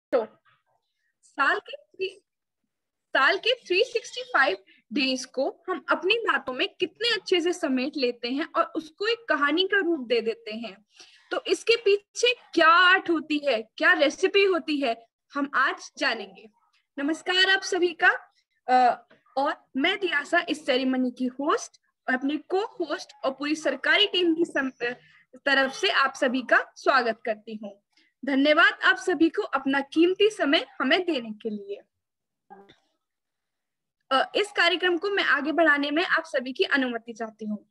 तो साल के 365 डेज को हम अपनी बातों में कितने अच्छे से समेट लेते हैं और उसको एक कहानी का रूप दे देते हैं। तो इसके पीछे क्या आर्ट होती है, क्या रेसिपी होती है, हम आज जानेंगे। नमस्कार आप सभी का। और मैं दियासा इस सेरेमनी की होस्ट और अपने को होस्ट और पूरी सरकारी टीम की तरफ से आप सभी का स्वागत करती हूँ। धन्यवाद आप सभी को अपना कीमती समय हमें देने के लिए। इस कार्यक्रम को मैं आगे बढ़ाने में आप सभी की अनुमति चाहती हूँ।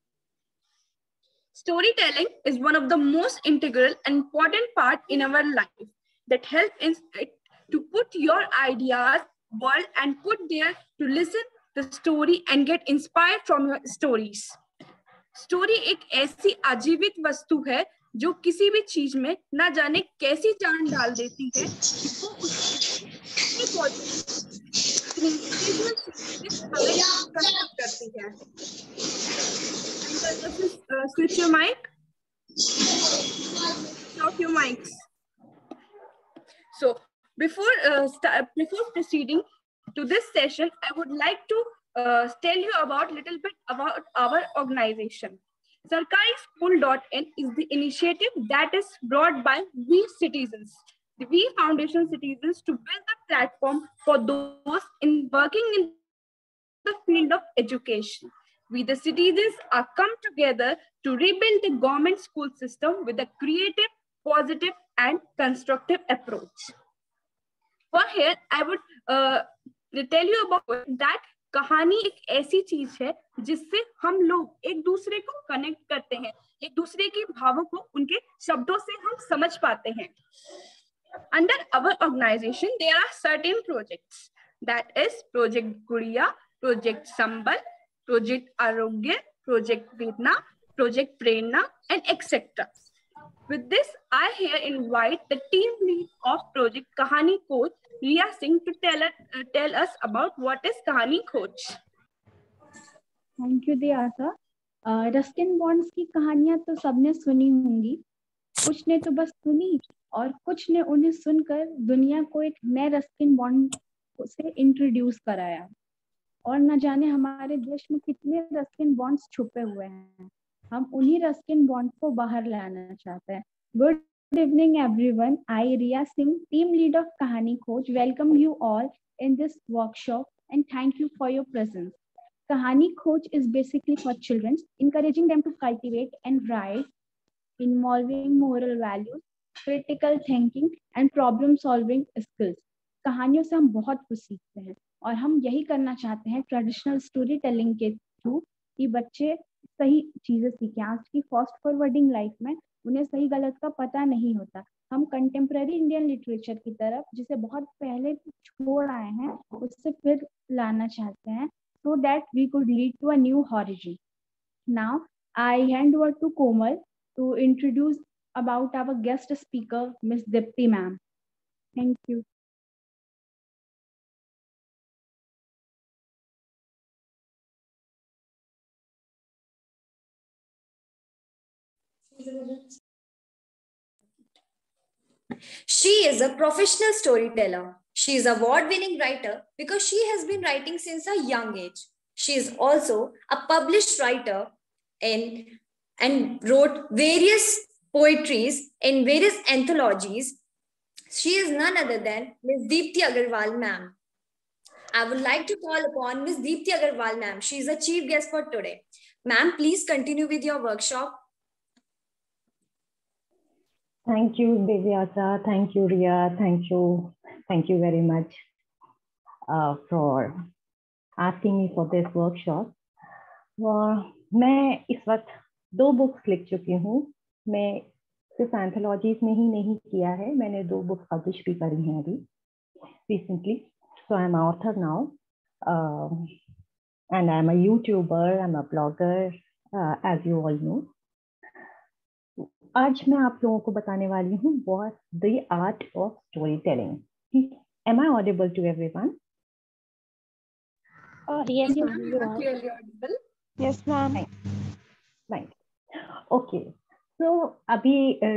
Storytelling is one of the most integral and important part in our life that helps to put your ideas, world and put there to listen the story and get inspired from your stories. Story एक ऐसी आजीवित वस्तु है जो किसी भी चीज में ना जाने कैसी जान डाल देती है कि वो करती है। Switch your mic. Off your mics. So before proceeding to this session, I would like to tell you about little bit about our organization. Sarkarischool.in is the initiative that is brought by We Citizens, the We Foundation Citizens, to build a platform for those working in the field of education. We the citizens are come together to rebuild the government school system with a creative, positive and constructive approach. For here, I would tell you about that कहानी एक ऐसी चीज है जिससे हम लोग एक दूसरे को कनेक्ट करते हैं, एक दूसरे की भावों को उनके शब्दों से हम समझ पाते हैं. Under our organization, there are certain projects, that is Project Guriya, Project Sambal, Project Arogya, Project Vedna, Project Prerna, and etc. With this, I here invite the team lead of Project Kahani Coach, Riya Singh, to tell us about what is Kahani Coach. Thank you, Diyasa. Ruskin Bond's की कहानियां तो सबने सुनी होंगी, कुछ ने तो बस सुनी और कुछ ने उन्हें सुनकर दुनिया को एक नए रस्किन बॉन्ड से इंट्रोड्यूस कराया. और न जाने हमारे देश में कितने रस्किन बॉन्ड्स छुपे हुए हैं. हम उन्हीं रस्किन बॉन्ड को बाहर लाना चाहते हैं. Good evening everyone. I, Riya Singh, team lead of Kahani Coach, welcome you all in this workshop and thank you for your presence. Kahani Coach is basically for children, encouraging them to cultivate and write, involving moral values, critical thinking and problem solving skills. कहानियों से हम बहुत कुछ सीखते हैं और हम यही करना चाहते हैं ट्रेडिशनल स्टोरी टेलिंग के थ्रू कि बच्चे सही चीजें सीखें. आज की फास्ट फॉरवर्डिंग लाइफ में उन्हें सही गलत का पता नहीं होता. हम कंटेम्प्रेरी इंडियन लिटरेचर की तरफ, जिसे बहुत पहले छोड़ आए हैं, उससे फिर लाना चाहते हैं so that we could lead to a new horizon. Now I hand over to Komal to introduce about our guest speaker, Miss Dipti ma'am. Thank you. She is a professional storyteller. She is an award-winning writer because she has been writing since a young age. She is also a published writer and wrote various poetries in various anthologies. She is none other than Ms. Deepti Agarwal ma'am. I would like to call upon Ms. Deepti Agarwal ma'am. She is a chief guest for today. Ma'am, please continue with your workshop. Thank you, Divyasa. Thank you, Riya. Thank you very much for asking me for this workshop. मैं इस वक्त 2 books लिख चुकी हूँ. मैं सिर्फ anthologies में ही नहीं किया है, मैंने 2 बुक्स पब्लिश भी करी हैं अभी recently. So I'm an author now, and I'm a YouTuber, I'm a blogger, as you all know. आज मैं आप लोगों को बताने वाली हूँ what the art of storytelling. Am I audible to everyone? Yes, you are clearly audible. Yes, ma'am. Right. Okay. So अभी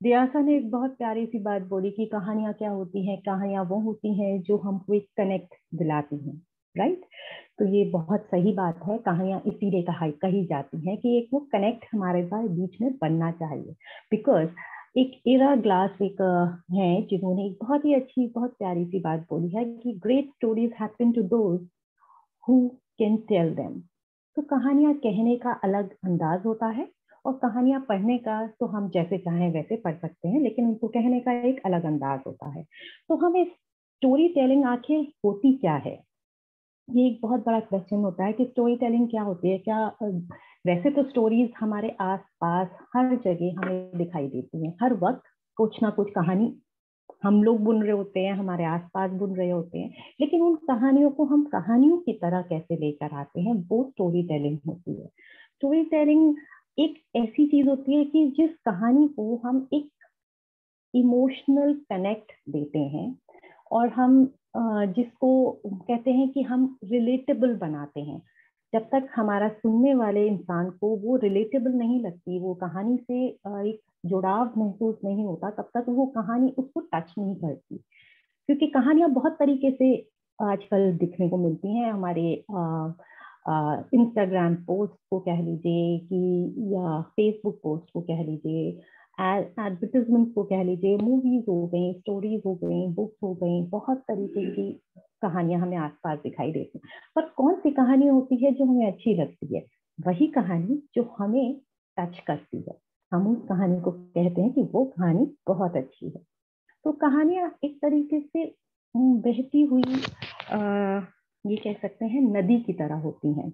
दियासा ने एक बहुत प्यारी सी बात बोली कि कहानियां क्या होती हैं, कहानियां वो होती हैं जो हमको एक कनेक्ट दिलाती हैं, राइट। तो ये बहुत सही बात है, कहानियां इसीलिए कही जाती हैं कि एक वो कनेक्ट हमारे साथ बीच में बनना चाहिए। बिकॉज एक इरा ग्लास एक है जिन्होंने एक बहुत ही अच्छी बहुत प्यारी सी बात बोली है कि great stories happen to those who can tell them. तो कहानियां कहने का अलग अंदाज होता है और कहानियां पढ़ने का तो हम जैसे चाहें वैसे पढ़ सकते हैं, लेकिन उनको कहने का एक अलग अंदाज होता है। तो हमें स्टोरी टेलिंग आखिर होती क्या है, ये एक बहुत बड़ा क्वेश्चन होता है कि स्टोरी टेलिंग क्या होती है। क्या वैसे तो स्टोरीज हमारे आसपास हर जगह हमें दिखाई देती हैं, हर वक्त कुछ ना कुछ कहानी हम लोग बुन रहे होते हैं, हमारे आसपास बुन रहे होते हैं, लेकिन उन कहानियों को हम कहानियों की तरह कैसे लेकर आते हैं, वो स्टोरी टेलिंग होती है। स्टोरी टेलिंग एक ऐसी चीज होती है कि जिस कहानी को हम एक इमोशनल कनेक्ट देते हैं और हम जिसको कहते हैं कि हम रिलेटेबल बनाते हैं। जब तक हमारा सुनने वाले इंसान को वो रिलेटेबल नहीं लगती, वो कहानी से एक जुड़ाव महसूस नहीं होता, तब तक वो कहानी उसको टच नहीं करती। क्योंकि कहानियां बहुत तरीके से आजकल दिखने को मिलती हैं, हमारे इंस्टाग्राम पोस्ट को कह लीजिए कि या फेसबुक पोस्ट को कह लीजिए, एडवर्टीजमेंट को कह लीजिए, मूवीज हो गई, स्टोरीज हो गई, बुक्स हो गई, बहुत तरीके की कहानियां हमें आसपास दिखाई देती हैं। पर कौन सी कहानी होती है जो हमें अच्छी लगती है? वही कहानी जो हमें टच करती है, हम उस कहानी को कहते हैं कि वो कहानी बहुत अच्छी है। तो कहानियां एक तरीके से बहती हुई ये कह सकते हैं नदी की तरह होती हैं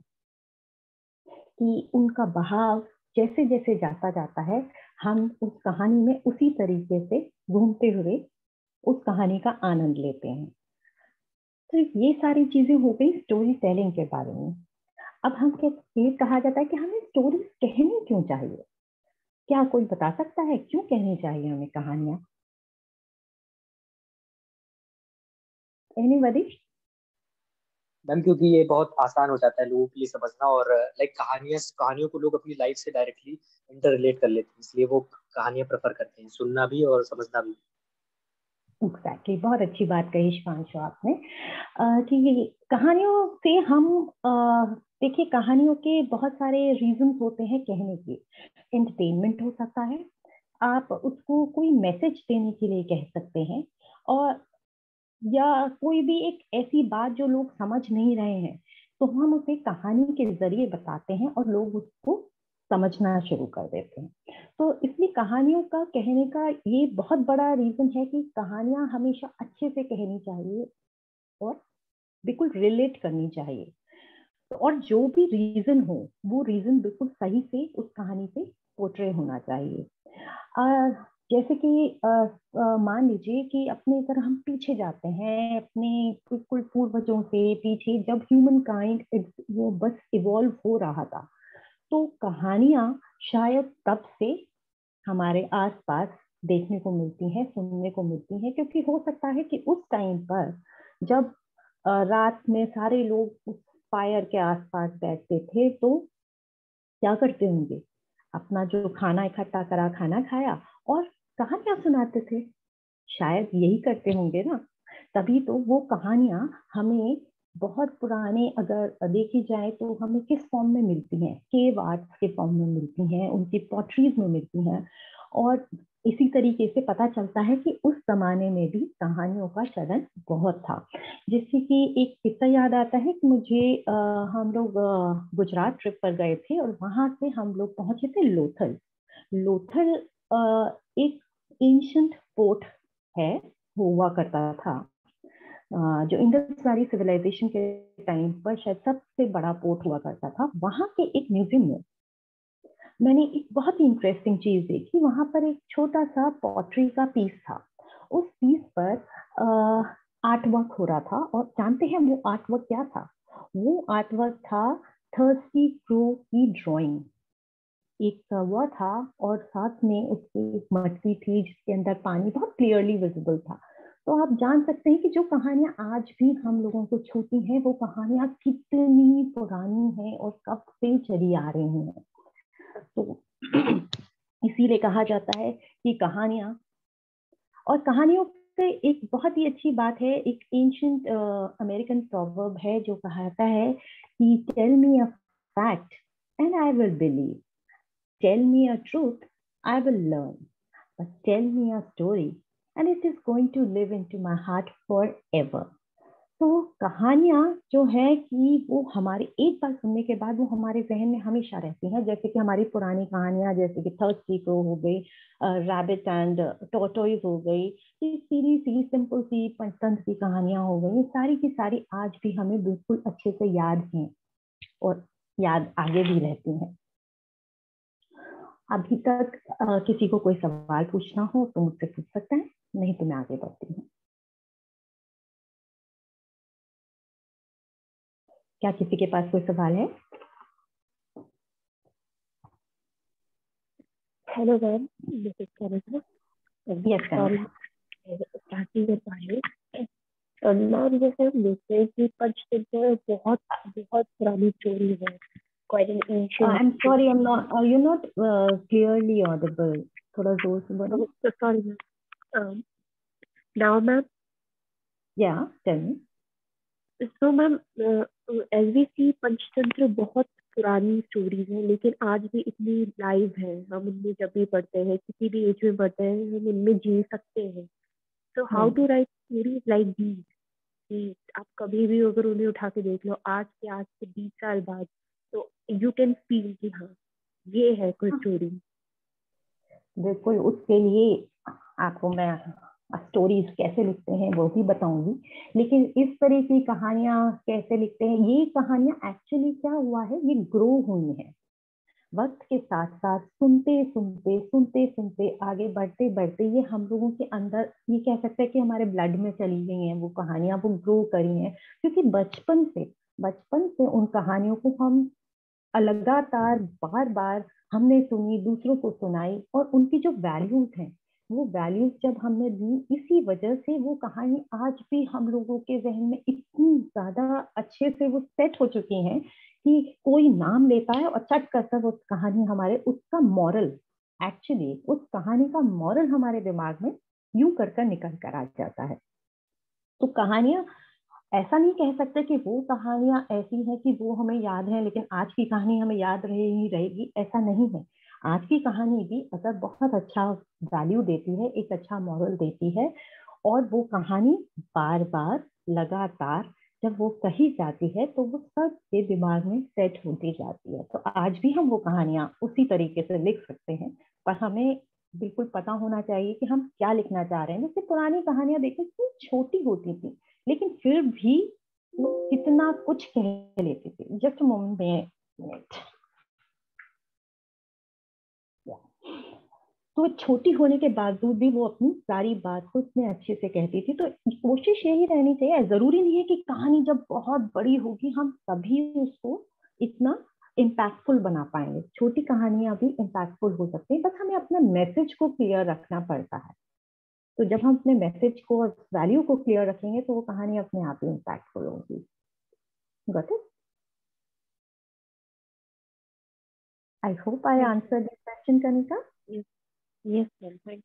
कि उनका बहाव जैसे जैसे जाता जाता है, हम उस कहानी में उसी तरीके से घूमते हुए उस कहानी का आनंद लेते हैं। तो ये सारी चीजें हो गई स्टोरी टेलिंग के बारे में। अब हम ये कहा जाता है कि हमें स्टोरी कहनी क्यों चाहिए? क्या कोई बता सकता है क्यों कहनी चाहिए हमें कहानियां? एनीबॉडी? मैम क्योंकि ये बहुत आसान हो जाता है लोगों के लिए समझना, और लाइक कहानियों को लोग अपनी लाइफ से डायरेक्टली इंटर रिलेट कर लेते हैं, इसलिए वो कहानियां प्रेफर करते हैं, सुनना भी और समझना भी। एग्जैक्टली, बहुत अच्छी बात कही शिवांशु आपने कि कहानियों से हम देखिए कहानियों के बहुत सारे रीजन होते हैं कहने के। एंटरटेनमेंट हो सकता है, आप उसको कोई मैसेज देने के लिए कह सकते हैं, और या कोई भी एक ऐसी बात जो लोग समझ नहीं रहे हैं तो हम उसे कहानी के जरिए बताते हैं और लोग उसको समझना शुरू कर देते हैं। तो इसलिए कहानियों का कहने का ये बहुत बड़ा रीजन है कि कहानियां हमेशा अच्छे से कहनी चाहिए और बिल्कुल रिलेट करनी चाहिए। तो और जो भी रीजन हो वो रीजन बिल्कुल सही से उस कहानी से पोर्ट्रे होना चाहिए। जैसे कि मान लीजिए कि अपने अगर हम पीछे जाते हैं अपने बिल्कुल पूर्वजों से पीछे, जब ह्यूमन काइंड वो बस इवॉल्व हो रहा था, तो कहानियां शायद तब से हमारे आसपास देखने को मिलती हैं, सुनने को मिलती हैं, क्योंकि हो सकता है कि उस टाइम पर जब रात में सारे लोग उस फायर के आसपास बैठते थे तो क्या करते होंगे, अपना जो खाना इकट्ठा करा खाना खाया और कहानियां सुनाते थे। शायद यही करते होंगे ना, तभी तो वो कहानियां हमें बहुत पुराने अगर देखी जाए तो हमें किस फॉर्म में मिलती हैं, केव आर्ट्स के फॉर्म में मिलती हैं, उनकी पॉटरीज में मिलती हैं। और इसी तरीके से पता चलता है कि उस जमाने में भी कहानियों का चलन बहुत था। जिससे कि एक किस्सा याद आता है कि मुझे हम लोग गुजरात ट्रिप पर गए थे और वहां से हम लोग पहुंचे थे लोथल। लोथल एक एंशंट पोर्ट है, हुआ करता था, जो इंडस वैली सिविलाइजेशन के टाइम पर शायद सबसे बड़ा पोर्ट हुआ करता था। वहां के एक म्यूजियम में मैंने एक बहुत ही इंटरेस्टिंग चीज देखी। वहां पर एक छोटा सा पॉटरी का पीस था, उस पीस पर आर्ट वर्क हो रहा था। और जानते हैं वो आर्ट वर्क क्या था? वो आर्ट वर्क था थर्स्टी क्रू की ड्राइंग। एक कौवा था और साथ में उसकी एक मटकी थी जिसके अंदर पानी बहुत क्लियरली विजिबल था। तो आप जान सकते हैं कि जो कहानियां आज भी हम लोगों को छूती हैं वो कहानियां कितनी पुरानी हैं और कब से चली आ रही हैं। तो इसीलिए कहा जाता है कि कहानियां, और कहानियों से एक बहुत ही अच्छी बात है, एक एंशिएंट अमेरिकन प्रोवर्ब है जो कहता है कि tell me a fact and I will believe, tell me a truth I will learn, but tell me a story and it is going to live into my heart forever. तो कहानियां जो है कि वो हमारे एक बार सुनने के बाद वो हमारे जहन में हमेशा रहती हैं, जैसे कि हमारी पुरानी कहानियां, जैसे कि थर्स्टी क्रो हो गई, रैबिट एंड टॉर्टोइज हो गई, ये सीधी सी सिंपल सी पंचतंत्र की कहानियां हो गई, सारी की सारी आज भी हमें बिल्कुल अच्छे से याद हैं और याद आगे भी रहती हैं। अभी तक किसी को कोई सवाल पूछना हो तो मुझसे पूछ सकता है, नहीं तो मैं आगे बढ़ती हूँ। क्या किसी के पास कोई सवाल है? Hello ma'am, this is Karishma. Yes ma'am. Starting कर पाए मैम, जैसे हम देखते हैं कि पंचतंत्र बहुत बहुत पुरानी स्टोरी है, quite an ancient. I'm sorry, you're not clearly audible. थोड़ा जोर से बोलो। Sorry ma'am. Now ma'am, Yeah, tell me. So ma'am, as we see Panchatantra बहुत पुरानी स्टोरीज है, लेकिन आज भी इतनी लाइव है। हम इनमें जब भी पढ़ते हैं, किसी भी एज में पढ़ते हैं, हम इनमें जी सकते हैं। So how to write stories like these कि आप कभी भी अगर उन्हें उठा के देख लो आज से 20 साल बाद, तो यू कैन फील कि हाँ, ये है कोई स्टोरी। बिल्कुल, उसके लिए आपको मैं स्टोरीज कैसे लिखते हैं वो भी बताऊंगी, लेकिन इस तरह की कहानियां कैसे लिखते हैं, ये कहानियां एक्चुअली क्या हुआ है, ये ग्रो हुई है वक्त के साथ साथ, सुनते आगे बढ़ते बढ़ते ये हम लोगों के अंदर, ये कह सकते हैं कि हमारे ब्लड में चली गई हैं वो कहानियां, वो ग्रो करी हैं, क्योंकि बचपन से उन कहानियों को हम लगातार बार बार हमने सुनी, दूसरों को सुनाई, और उनकी जो वैल्यूज हैं वो वैल्यूज जब हमने दी, इसी वजह से वो कहानी आज भी हम लोगों के जहन में इतनी ज्यादा अच्छे से वो सेट हो चुकी हैं कि कोई नाम लेता है और चट कर सब उस कहानी हमारे, उसका मॉरल, एक्चुअली उस कहानी का मॉरल हमारे दिमाग में यूं कर निकल कर आ जाता है। तो कहानियां, ऐसा नहीं कह सकते कि वो कहानियां ऐसी हैं कि वो हमें याद है लेकिन आज की कहानी हमें याद ही रहेगी, ऐसा नहीं है। आज की कहानी भी अगर बहुत अच्छा वैल्यू देती है, एक अच्छा मॉरल देती है, और वो कहानी बार बार लगातार जब वो कही जाती है तो वो सबके दिमाग में सेट होती जाती है। तो आज भी हम वो कहानियां उसी तरीके से लिख सकते हैं, पर हमें बिल्कुल पता होना चाहिए कि हम क्या लिखना चाह रहे हैं। जैसे पुरानी कहानियां देखो कितनी छोटी होती थी, लेकिन फिर भी वो कितना कुछ कह लेते थे। Just minute. तो छोटी होने के बावजूद भी वो अपनी सारी बात को इतने अच्छे से कहती थी। तो कोशिश यही रहनी चाहिए, जरूरी नहीं है कि कहानी जब बहुत बड़ी होगी हम तभी उसको इतना इम्पैक्टफुल बना पाएंगे। छोटी कहानियां भी इम्पैक्टफुल हो सकती है, बस हमें अपना मैसेज को क्लियर रखना पड़ता है। तो जब हम अपने मैसेज को और वैल्यू को क्लियर रखेंगे तो वो कहानी अपने आप ही इम्पैक्टफुल होगी। Got it? I hope I answered the question, Kanika. Yes ma'am, thank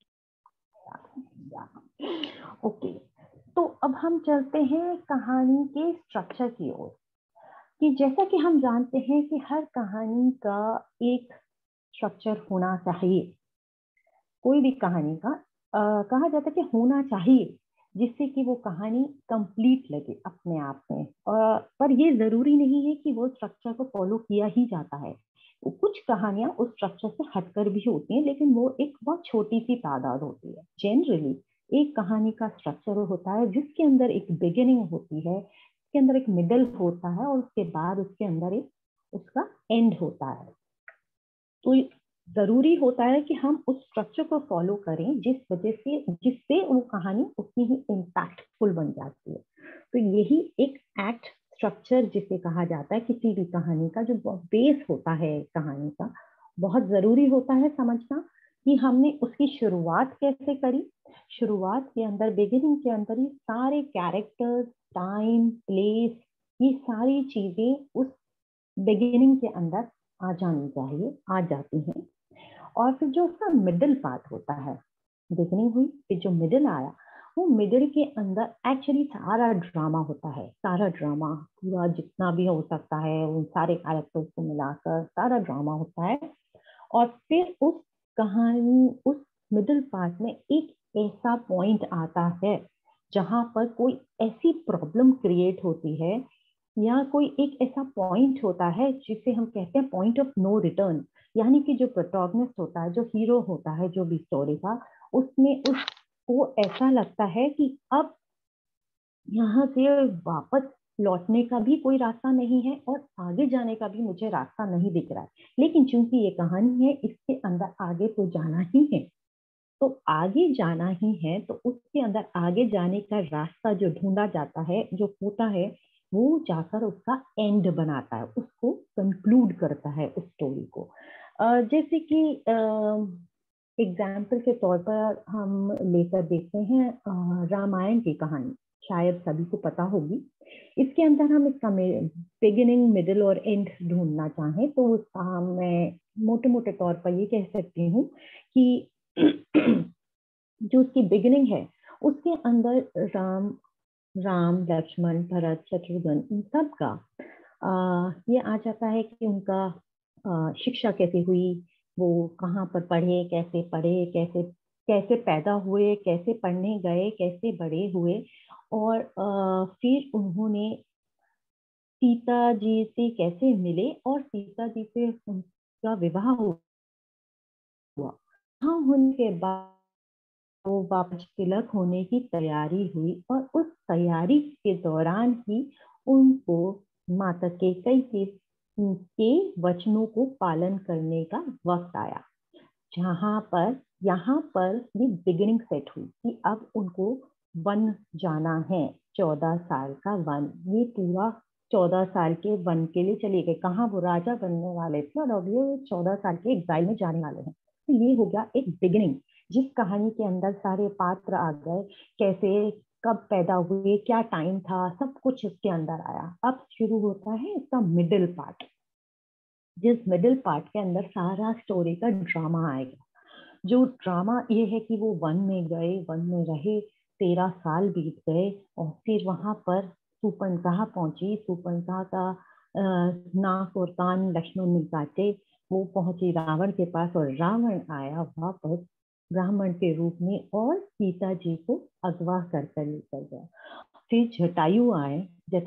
you. Okay. तो अब हम चलते हैं कहानी के स्ट्रक्चर की ओर, कि जैसा कि हम जानते हैं कि हर कहानी का एक स्ट्रक्चर होना चाहिए। कोई भी कहानी का कहा जाता है कि होना चाहिए, जिससे कि वो कहानी कंप्लीट लगे अपने आप में। पर ये जरूरी नहीं है कि वो स्ट्रक्चर को फॉलो किया ही जाता है। कुछ कहानियां उस स्ट्रक्चर से हटकर भी होती हैं, लेकिन वो एक बहुत छोटी सी तादाद होती है। जनरली एक कहानी का स्ट्रक्चर होता है जिसके अंदर एक बिगिनिंग होती है, उसके अंदर एक मिडल होता है, और उसके बाद उसके अंदर एक उसका एंड होता है। तो जरूरी होता है कि हम उस स्ट्रक्चर को फॉलो करें जिससे वो कहानी उतनी ही इम्पैक्टफुल बन जाती है। तो यही एक एक्ट स्ट्रक्चर जिसे कहा जाता है किसी भी कहानी का, जो बेस होता है कहानी का, बहुत जरूरी होता है समझना कि हमने उसकी शुरुआत कैसे करी। शुरुआत के अंदर, बिगिनिंग के अंदर ये सारे कैरेक्टर्स, टाइम, प्लेस, ये सारी चीजें उस बिगिनिंग के अंदर आ जानी चाहिए, आ जाती हैं। और फिर जो उसका मिडिल पार्ट होता है, बिगनिंग हुई, फिर जो मिडिल आया, वो मिडिल के अंदर एक्चुअली सारा ड्रामा होता है, सारा ड्रामा पूरा जितना भी हो सकता है, उन सारे कैरेक्टर्स को मिलाकर सारा ड्रामा होता है। और फिर उस कहानी, उस मिडिल पार्ट में एक ऐसा पॉइंट आता है जहां पर कोई ऐसी प्रॉब्लम क्रिएट होती है, या कोई एक ऐसा पॉइंट होता है जिसे हम कहते हैं पॉइंट ऑफ नो रिटर्न, यानी कि जो प्रोटैगनिस्ट होता है, जो हीरो होता है जो भी स्टोरी का, उसमें उसको ऐसा लगता है कि अब यहाँ से वापस लौटने का भी कोई रास्ता नहीं है और आगे जाने का भी मुझे रास्ता नहीं दिख रहा है। लेकिन चूंकि ये कहानी है, इसके अंदर आगे तो जाना ही है, तो आगे जाना ही है, तो उसके अंदर आगे जाने का रास्ता जो ढूंढा जाता है, जो होता है, वो जाकर उसका एंड बनाता है, उसको कंक्लूड करता है उस स्टोरी को। जैसे कि एग्जाम्पल के तौर पर हम लेकर देखते हैं रामायण की कहानी, शायद सभी को पता होगी। इसके अंदर हम इसका बिगिनिंग, मिडिल और एंड ढूंढना चाहें तो उसका मैं मोटे मोटे तौर पर ये कह सकती हूँ कि जो उसकी बिगिनिंग है, उसके अंदर राम लक्ष्मण भरत शत्रुघ्न इन सब का ये आ जाता है कि उनका शिक्षा कैसे हुई, वो कहाँ पर पढ़े, कैसे कैसे पैदा हुए, कैसे पढ़ने गए, कैसे बड़े हुए, और फिर उन्होंने सीता जी से कैसे मिले और सीता जी से उनका विवाह हुआ। हाँ, होने के बाद वो वापस तिलक होने की तैयारी हुई, और उस तैयारी के दौरान ही उनको माता कैकेयी के वचनों को पालन करने का वक्त आया, यहाँ पर ये बिगिनिंग सेट हुई कि अब उनको वन जाना है, 14 साल का वन। ये पूरा 14 साल के वन के लिए चले गए, कहाँ वो राजा बनने वाले थे और अब ये 14 साल के एग्जाइल में जाने वाले हैं। तो ये हो गया एक बिगिनिंग, जिस कहानी के अंदर सारे पात्र आ गए, कैसे कब पैदा हुए, क्या टाइम था, सब कुछ इसके अंदर आया। अब शुरू होता है इसका मिडिल पार्ट, जिस मिडिल पार्ट के अंदर सारा स्टोरी का ड्रामा आएगा। जो ड्रामा ये है कि वो वन में गए, वन में रहे, 13 साल बीत गए, और फिर वहां पर शूर्पणखा पहुंची, शूर्पणखा का नाक और कान लक्ष्मण ने काटे, वो पहुंची रावण के पास, और रावण आया वापस ब्राह्मण के रूप में और सीता जी को अगवा कर लेकर गया। फिर जटायु आए,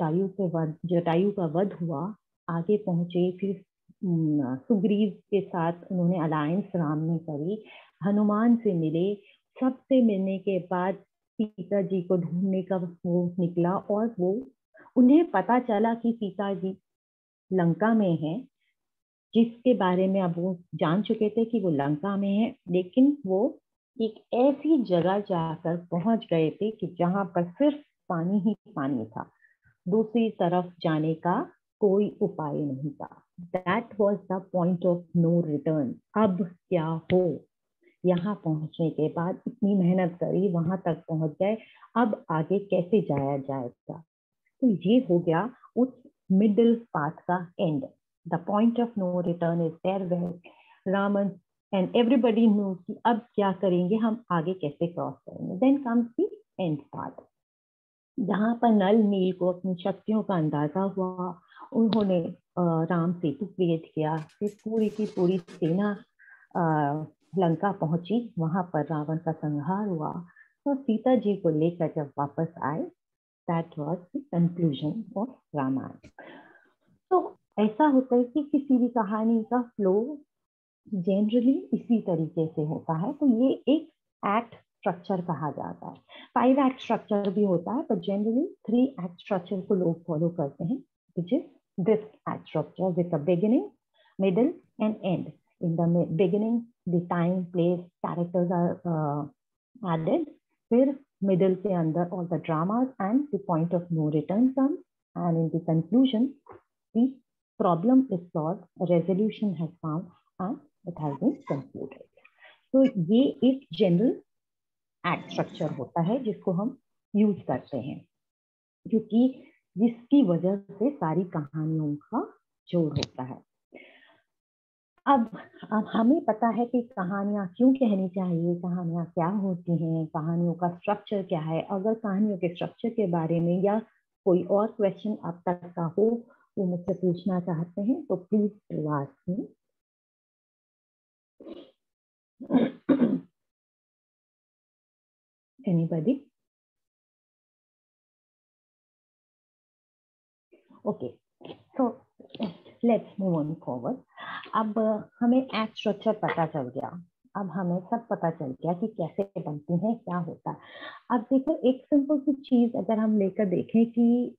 जटायु का वध हुआ, आगे पहुंचे, फिर सुग्रीव के साथ उन्होंने अलायंस राम ने करी, हनुमान से मिले, सबसे मिलने के बाद सीता जी को ढूंढने का वो निकला, और वो उन्हें पता चला कि सीता जी लंका में है, जिसके बारे में अब वो जान चुके थे कि वो लंका में है, लेकिन वो एक ऐसी जगह जाकर पहुंच गए थे कि जहां पर सिर्फ पानी ही पानी था, दूसरी तरफ जाने का कोई उपाय नहीं था। That was the point of no return. अब क्या हो, यहाँ पहुंचने के बाद इतनी मेहनत करी, वहां तक पहुंच गए, अब आगे कैसे जाया जाएगा। तो ये हो गया उस मिडिल पाथ का end. The point of no return is there where Raman and everybody know कि अब क्या करेंगे, हम आगे कैसे क्रॉस करेंगे। Then comes the end part, जहाँ पर नल नील को अपनी शक्तियों का अंदाजा हुआ, उन्होंने राम सेतु क्रिएट किया, फिर पूरी की पूरी सेना लंका पहुंची, वहां पर रावण का संहार हुआ, तो सीता जी को लेकर जब वापस आए, that was the conclusion of Ramayana. तो ऐसा होता है कि किसी भी कहानी का फ्लो जनरली इसी तरीके से होता है, तो ये एक एक्ट स्ट्रक्चर कहा जाता है। 5 एक्ट स्ट्रक्चर भी होता है, पर जनरली 3 एक्ट स्ट्रक्चर को लोग फॉलो करते हैं, which is this act structure with a beginning, middle and end. In the beginning, the time, place, characters are added. फिर middle के अंदर all the dramas and the point of no return comes, and in the conclusion, the problem is solved, a resolution has found, and it has been concluded. तो ये एक general act structure होता है जिसको हम use करते हैं, क्योंकि जिसकी वजह से सारी कहानियों का जोड़ होता है। अब हमें पता है कि कहानियां क्यों कहनी चाहिए, कहानियां क्या होती हैं, कहानियों का स्ट्रक्चर क्या है। अगर कहानियों के स्ट्रक्चर के बारे में या कोई और क्वेश्चन अब तक का हो वो मुझसे पूछना चाहते हैं तो please ask me. Anybody? Okay, so let's move on forward. अब हमें एक्ट स्ट्रक्चर पता चल गया, अब हमें सब पता चल गया कि कैसे बनती है, क्या होता है। अब देखो एक सिंपल सी चीज अगर हम लेकर देखें कि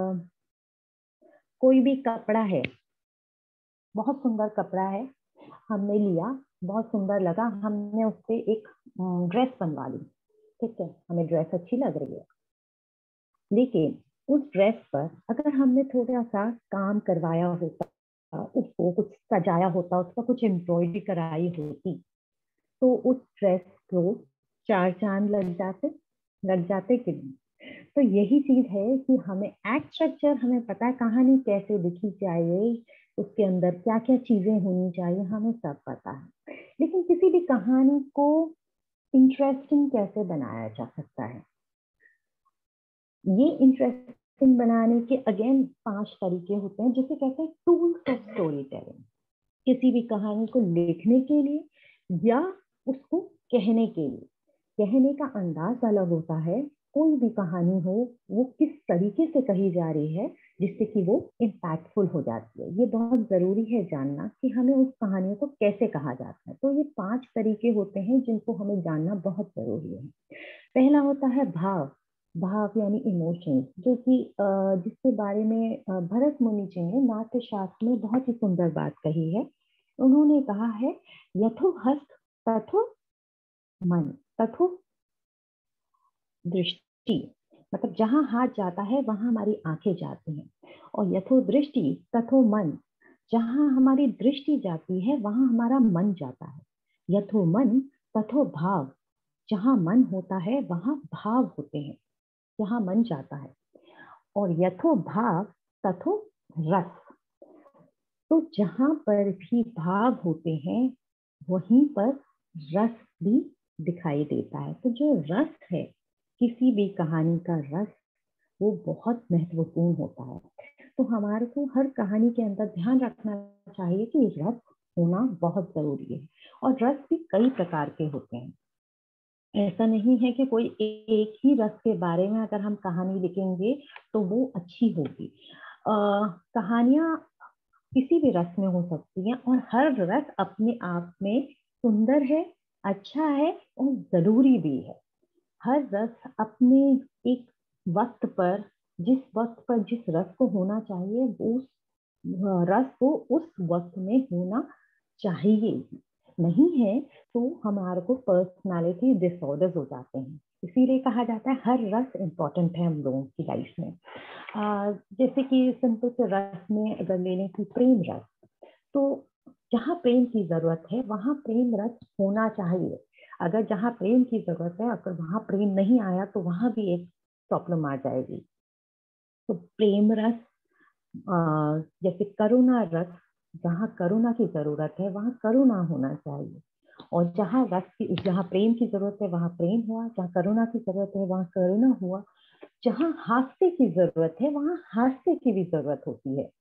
कोई भी कपड़ा है, बहुत सुंदर कपड़ा है, हमने लिया, बहुत सुंदर लगा, हमने उससे एक ड्रेस बनवा ली, ठीक है, हमें ड्रेस अच्छी लग रही है, लेकिन उस ड्रेस पर अगर हमने थोड़ा सा काम करवाया होता, उसको कुछ सजाया होता, उसका कुछ एम्ब्रॉयडरी कराई होती, तो उस ड्रेस को 4 चांद लग जाते कि नहीं। तो यही चीज है कि हमें एक्ट स्ट्रक्चर, हमें पता है कहानी कैसे लिखी चाहिए, उसके अंदर क्या क्या चीजें होनी चाहिए, हमें सब पता है। लेकिन किसी भी कहानी को इंटरेस्टिंग कैसे बनाया जा सकता है, ये इंटरेस्टिंग बनाने के अगेन 5 तरीके होते हैं जिसे कहते हैं टूल्स ऑफ स्टोरी टेलिंग। किसी भी कहानी को लिखने के लिए या उसको कहने के लिए, कहने का अंदाज अलग होता है। कोई भी कहानी हो वो किस तरीके से कही जा रही है जिससे कि वो इम्पैक्टफुल हो जाती है, ये बहुत जरूरी है जानना कि हमें उस कहानी को कैसे कहा जाता है। तो ये 5 तरीके होते हैं जिनको हमें जानना बहुत जरूरी है। पहला होता है भाव, भाव यानी इमोशंस, जो कि जिसके बारे में भरत मुनि जी ने नाट्य शास्त्र में बहुत ही सुंदर बात कही है। उन्होंने कहा है यथो हस्त तथो मन तथो दृष्टि, मतलब जहां हाथ जाता है वहां हमारी आंखें जाती हैं, और यथो दृष्टि तथो मन, जहां हमारी दृष्टि जाती है वहां हमारा मन जाता है। यथो मन तथो भाव, जहां मन होता है वहां भाव होते हैं, जहां मन जाता है। और यथो भाव तथो रस, तो जहां पर भी भाव होते हैं वहीं पर रस भी दिखाई देता है। तो जो रस है, किसी भी कहानी का रस, वो बहुत महत्वपूर्ण होता है। तो हमारे को हर कहानी के अंदर ध्यान रखना चाहिए कि रस होना बहुत जरूरी है। और रस भी कई प्रकार के होते हैं, ऐसा नहीं है कि कोई एक ही रस के बारे में अगर हम कहानी लिखेंगे तो वो अच्छी होगी। कहानियां किसी भी रस में हो सकती हैं और हर रस अपने आप में सुंदर है, अच्छा है और जरूरी भी है। हर रस अपने एक वक्त पर, जिस वक्त पर जिस रस को होना चाहिए वो उस रस को उस वक्त में होना चाहिए। नहीं है तो हमारे को पर्सनालिटी डिसऑर्डर्स हो जाते हैं। इसीलिए कहा जाता है हर रस इम्पोर्टेंट है हम लोगों की लाइफ में। जैसे कि सिंपल से रस में अगर ले लें कि प्रेम रस, तो जहाँ प्रेम की जरूरत है वहाँ प्रेम रस होना चाहिए। अगर जहाँ प्रेम की जरूरत है अगर वहाँ प्रेम नहीं आया तो वहाँ भी एक प्रॉब्लम आ जाएगी। तो प्रेम रस, जैसे करुणा रस, जहाँ करुणा की जरूरत है वहाँ करुणा होना चाहिए। और जहाँ रस की, जहाँ प्रेम की जरूरत है वहाँ प्रेम हुआ, जहाँ करुणा की जरूरत है वहाँ करुणा हुआ, जहाँ हास्य की जरूरत है वहाँ हास्य की भी जरूरत होती है।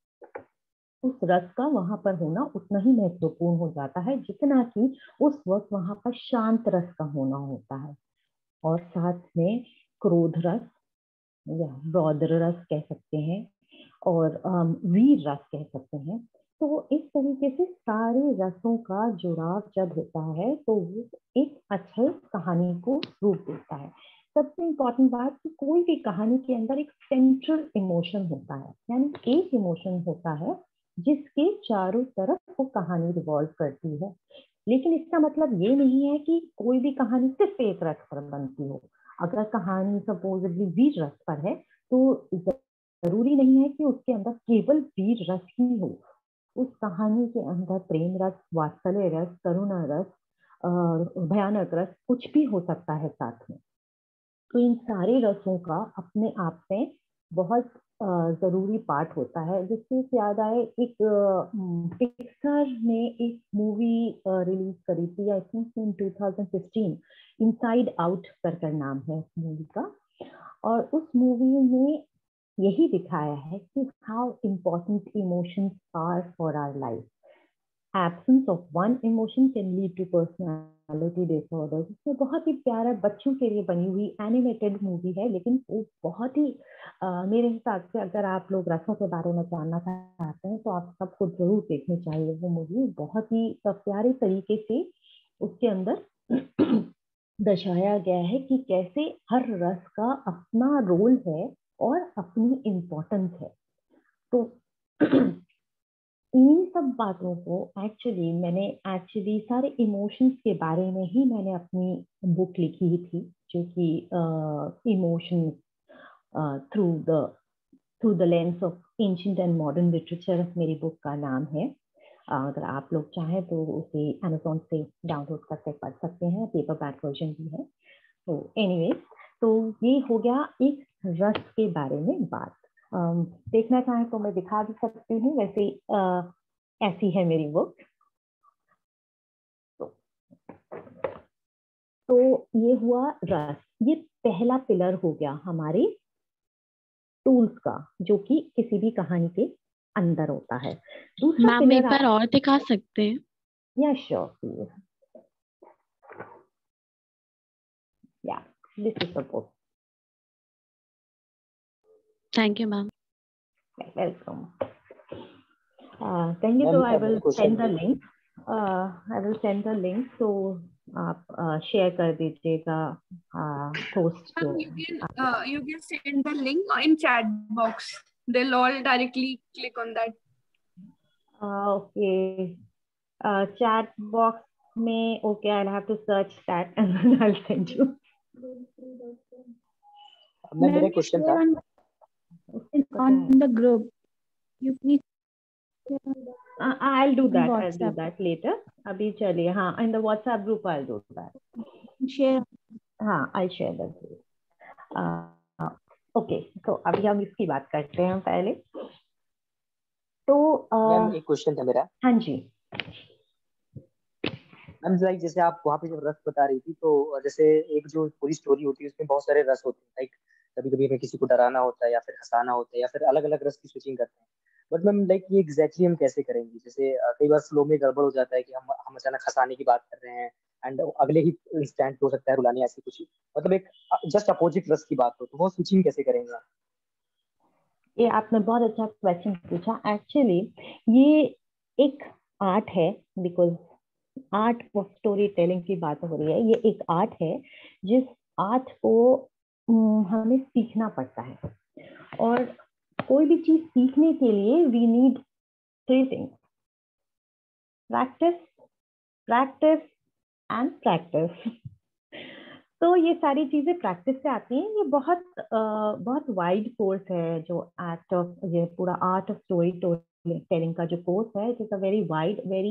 उस रस का वहां पर होना उतना ही महत्वपूर्ण हो जाता है जितना कि उस वक्त वहां पर शांत रस का होना होता है। और साथ में क्रोध रस या रौद्र रस कह सकते हैं, और वीर रस कह सकते हैं। तो इस तरीके से सारे रसों का जुड़ाव जब होता है तो वो एक अच्छे कहानी को रूप देता है। सबसे इम्पोर्टेंट बात कि कोई भी कहानी के अंदर एक सेंट्रल इमोशन होता है, यानी एक इमोशन होता है जिसके चारों तरफ वो कहानी रिवॉल्व करती है। लेकिन इसका मतलब ये नहीं है कि कोई भी कहानी सिर्फ एक रस पर बनती हो। अगर कहानी सपोजली वीर रस पर है तो जरूरी नहीं है कि उसके अंदर केवल वीर रस ही हो। उस कहानी के अंदर प्रेम रस, वात्सल्य रस, करुणा रस, भयानक रस कुछ भी हो सकता है साथ में। तो इन सारे रसों का अपने आप में बहुत जरूरी पार्ट होता है। जिससे याद आए, एक पिक्सर ने एक मूवी रिलीज करी थी, I think in 2015, inside out कर नाम है मूवी का। और उस मूवी में यही दिखाया है कि how important emotions are for our life. Absence of one emotion can lead to personality disorder। इसमें बहुत ही प्यारा बच्चों के लिए बनी हुई एनिमेटेड मूवी है, लेकिन वो बहुत ही मेरे हिसाब से अगर आप लोग रसों के बारे में जानना चाहते हैं तो आप सबको जरूर देखनी चाहिए वो मूवी। बहुत ही प्यारे तरीके से उसके अंदर दर्शाया गया है कि कैसे हर रस का अपना रोल है और अपनी इम्पोर्टेंस है। तो इन्हीं सब बातों को मैंने सारे इमोशंस के बारे में ही मैंने अपनी बुक लिखी थी, जो कि emotions through the lens of ancient and modern literature मेरी बुक का नाम है। अगर आप लोग चाहें तो उसे अमेज़न से डाउनलोड करके पढ़ सकते हैं, पेपरबैक वर्जन भी है। तो एनीवेज, तो ये हो गया एक रस के बारे में बात। देखना चाहें तो मैं दिखा भी सकती हूँ, वैसे ऐसी है मेरी बुक। तो ये हुआ रस, ये पहला पिलर हो गया हमारे टूल्स का, जो कि किसी भी कहानी के अंदर होता है। दूसरा मैम पिलर एक बार और दिखा सकते हैं? Yeah sure please, yeah this is the book. Thank you ma'am. Welcome. कहेंगे तो I will send the link, तो आप शेयर कर दीजिएगा पोस्ट को। You can send the link in chat box. They'll all directly click on that. Okay. Chat box में okay, I'll have to search that and then I'll send you. मेरा question था on the group. You please. I'll do that later. अभी चलिए, हाँ, in the WhatsApp group I'll do that. Share. हाँ, I'll share that group. Okay, तो अभी हम इसकी बात करते हैं पहले। तो मैम एक क्वेश्चन था मेरा। हाँ जी मैम, लाइक जैसे आप वहाँ पे जब रस बता रही थी, तो जैसे एक जो पूरी स्टोरी होती है उसमें बहुत सारे रस होते हैं। लाइक कभी कभी हमें किसी को डराना होता है या फिर हंसाना होता है या फिर अलग अलग रस की स्विचिंग करते हैं। बट मैम लाइक ये एग्जैक्टली हम कैसे करेंगे? जैसे कई बार फ्लो में गड़बड़ हो जाता है कि हम अचानक हंसाने की बात कर रहे हैं एंड अगले ही इंस्टेंट हो सकता है रुलाने, ऐसी कुछ मतलब एक जस्ट अपोजिट रस की बात हो, तो वो स्विचिंग कैसे करेंगे? ये आपने बहुत अच्छा क्वेश्चन पूछा। एक्चुअली ये एक आर्ट है, because art of story telling की बात हो रही है। ये एक आर्ट है जिस आर्ट को हमें सीखना पड़ता है, और कोई भी चीज सीखने के लिए we need 3 things: practice, practice and practice. तो ये सारी चीजें प्रैक्टिस से आती हैं। ये बहुत वाइड कोर्स है जो ये पूरा आर्ट ऑफ स्टोरी टेलिंग का जो कोर्स है, it is a very wide, very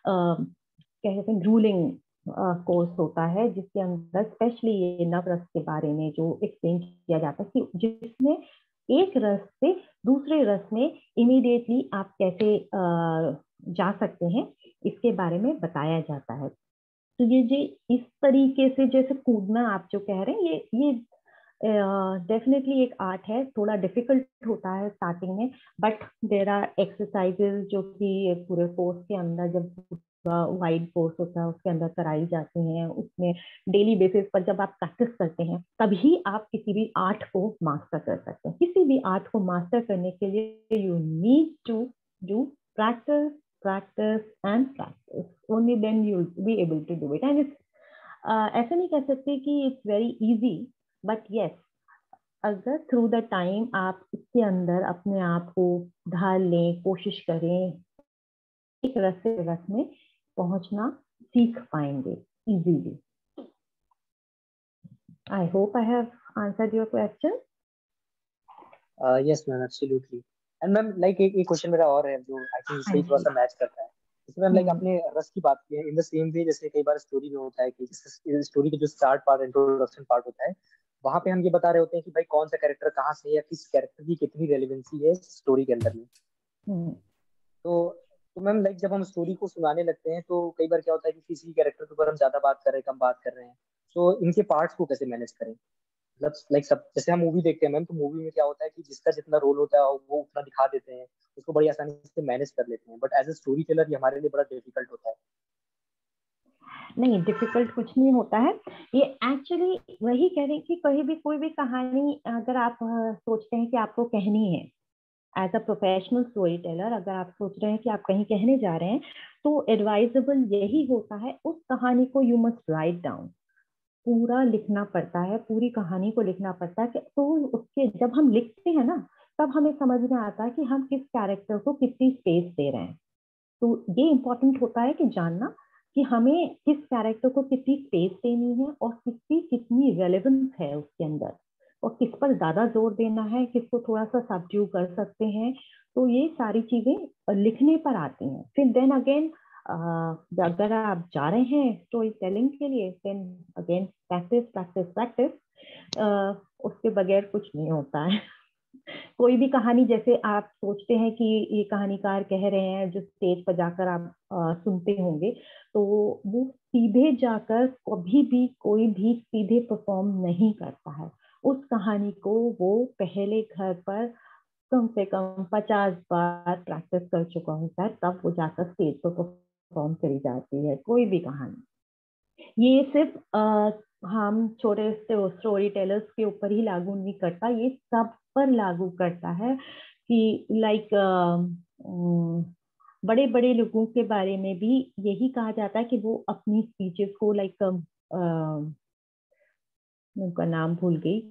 कह सकते हैं रूलिंग कोर्स होता है, जिसके अंदर स्पेशली ये नवरस के बारे में जो एक्सप्लेन किया जाता है कि जिसमें एक रस से दूसरे रस में इमीडिएटली आप कैसे जा सकते हैं, इसके बारे में बताया जाता है। तो ये जो इस तरीके से जैसे कूदना आप जो कह रहे हैं, ये डेफिनेटली एक आर्ट है। थोड़ा डिफिकल्ट होता है स्टार्टिंग में, बट देयर आर एक्सरसाइजेज जो कि पूरे कोर्स के अंदर, जब वाइड कोर्स होता है उसके अंदर कराई जाती हैं। उसमें डेली बेसिस पर जब आप प्रैक्टिस करते हैं तभी आप किसी भी आर्ट को मास्टर कर सकते हैं। किसी भी आर्ट को मास्टर करने के लिए you need to do practice, practice and practice. Only then you'll be able to do it. And it's ऐसा नहीं कह सकते कि it's very easy, but yes, अगर through the time आप इसके अंदर अपने आप को ढाल लें, कोशिश करें, एक रस से रस में पहुंचना सीख पाएंगे easily. I hope I have answered your question. Yes ma'am, absolutely. And ma'am like एक क्वेश्चन मेरा और है जो आई थिंक इससे थोड़ा सा मैच करता है। जैसे मैम लाइक आपने रस की बात की है, इन द सेम वे जैसे कई बार स्टोरी में होता है कि स्टोरी का जो स्टार्ट पार्ट, इंट्रोडक्शन पार्ट होता है, वहां पे हम ये बता रहे होते हैं कि भाई कौन सा कैरेक्टर कहाँ से है या किस कैरेक्टर की कितनी रेलिवेंसी है स्टोरी के अंदर में। तो तो मैम लाइक जब हम स्टोरी को सुनाने लगते हैं तो कई बार क्या होता है कि किसी कैरेक्टर के ऊपर हम ज्यादा बात कर रहे हैं, कम बात कर रहे हैं, तो इनके पार्ट्स को कैसे मैनेज करें? मतलब लाइक सब जैसे हम मूवी देखते हैं मैम, तो मूवी में क्या होता है कि जिसका जितना रोल होता है वो उतना दिखा देते हैं, उसको बड़ी आसानी से मैनेज कर लेते हैं, but as a story teller ये हमारे लिए बड़ा डिफिकल्ट होता है। नहीं, डिफिकल्ट कुछ नहीं होता है। ये एक्चुअली वही कह रहे हैं कि कहीं भी कोई भी कहानी अगर आप सोचते हैं कि आपको कहनी है as a professional story teller, अगर आप सोच रहे हैं कि आप कहीं कहने जा रहे हैं, तो एडवाइजेबल यही होता है उस कहानी को यू मस्ट राइट डाउन। पूरा लिखना पड़ता है, पूरी कहानी को लिखना पड़ता है तो उसके जब हम लिखते हैं ना, तब हमें समझ में आता है कि हम किस कैरेक्टर को कितनी स्पेस दे रहे हैं। तो ये इम्पोर्टेंट होता है कि जानना कि हमें किस कैरेक्टर को कितनी स्पेस देनी है और किसकी कितनी रेलेवेंस है उसके अंदर, और किस पर ज्यादा जोर देना है, किसको थोड़ा सा सबड्यू कर सकते हैं। तो ये सारी चीजें लिखने पर आती हैं। फिर देन अगेन अगर आप जा रहे हैं स्टोरी टेलिंग के लिए, then again practice practice practice, उसके बगैर कुछ नहीं होता है। कोई भी कहानी जैसे आप सोचते हैं कि ये कहानीकार कह रहे हैं, जो स्टेज पर जाकर आप सुनते होंगे, तो वो सीधे जाकर कभी भी कोई भी सीधे परफॉर्म नहीं करता है। उस कहानी को वो पहले घर पर कम से कम 50 बार प्रैक्टिस कर चुका होता है, तब वो जाकर स्टेज पर परफॉर्म करी जाती है कोई भी कहानी। ये सिर्फ हम छोटे स्टोरी टेलर्स के ऊपर ही लागू नहीं करता, ये सब पर लागू करता है कि लाइक बड़े बड़े लोगों के बारे में भी यही कहा जाता है कि वो अपनी स्पीचेस को लाइक उनका नाम भूल गई,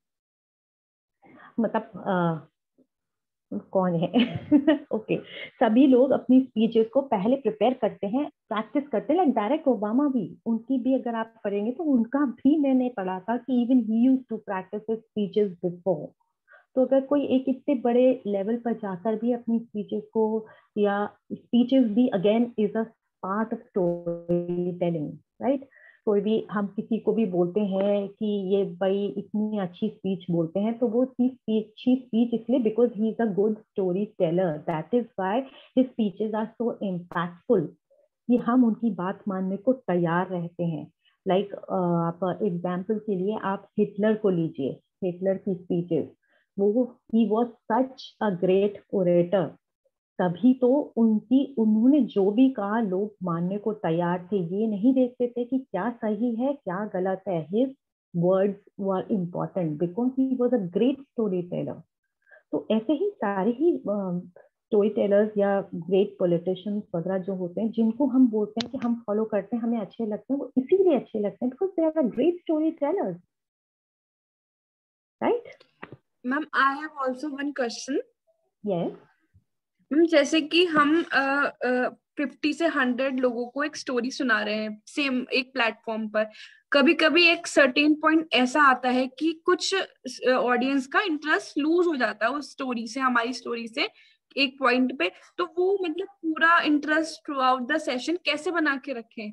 मतलब कौन है ओके सभी लोग अपनी स्पीचेस को पहले प्रिपेयर करते हैं, प्रैक्टिस करते हैं। लाइक डायरेक्ट ओबामा भी, उनकी भी अगर आप पढ़ेंगे तो उनका भी मैंने पढ़ा था कि even he used to practice his speeches before. तो अगर कोई एक इतने बड़े लेवल पर जाकर भी अपनी स्पीचेस को, या स्पीचेस भी again is a part of story telling, right. कोई भी हम किसी को भी बोलते हैं कि ये भाई इतनी अच्छी स्पीच बोलते हैं, तो वो इतनी अच्छी स्पीच इसलिए because he is a good story teller, that is why his speeches are so impactful कि हम उनकी बात मानने को तैयार रहते हैं। लाइक आप एग्जाम्पल के लिए आप हिटलर को लीजिए, हिटलर की स्पीचेस, वो he was such a great orator, तभी तो उन्होंने जो भी कहा लोग मानने को तैयार थे। ये नहीं देखते थे कि क्या सही है क्या गलत है, his words were important because he was a great story teller. तो ऐसे ही सारे ही स्टोरी टेलर्स या ग्रेट पॉलिटिशियंस वगैरह जो होते हैं, जिनको हम बोलते हैं कि हम फॉलो करते हैं, हमें अच्छे लगते हैं, वो इसीलिए अच्छे लगते हैं because they are a great story tellers, right. Ma'am I have also one question. Yes ma'am जैसे कि हम 50 से 100 लोगों को एक स्टोरी सुना रहे हैं सेम एक प्लेटफॉर्म पर, कभी कभी एक सर्टेन पॉइंट ऐसा आता है कि कुछ ऑडियंस का इंटरेस्ट लूज हो जाता है उस स्टोरी से, हमारी स्टोरी से एक पॉइंट पे। तो वो मतलब पूरा interest throughout the session कैसे बना के रखें?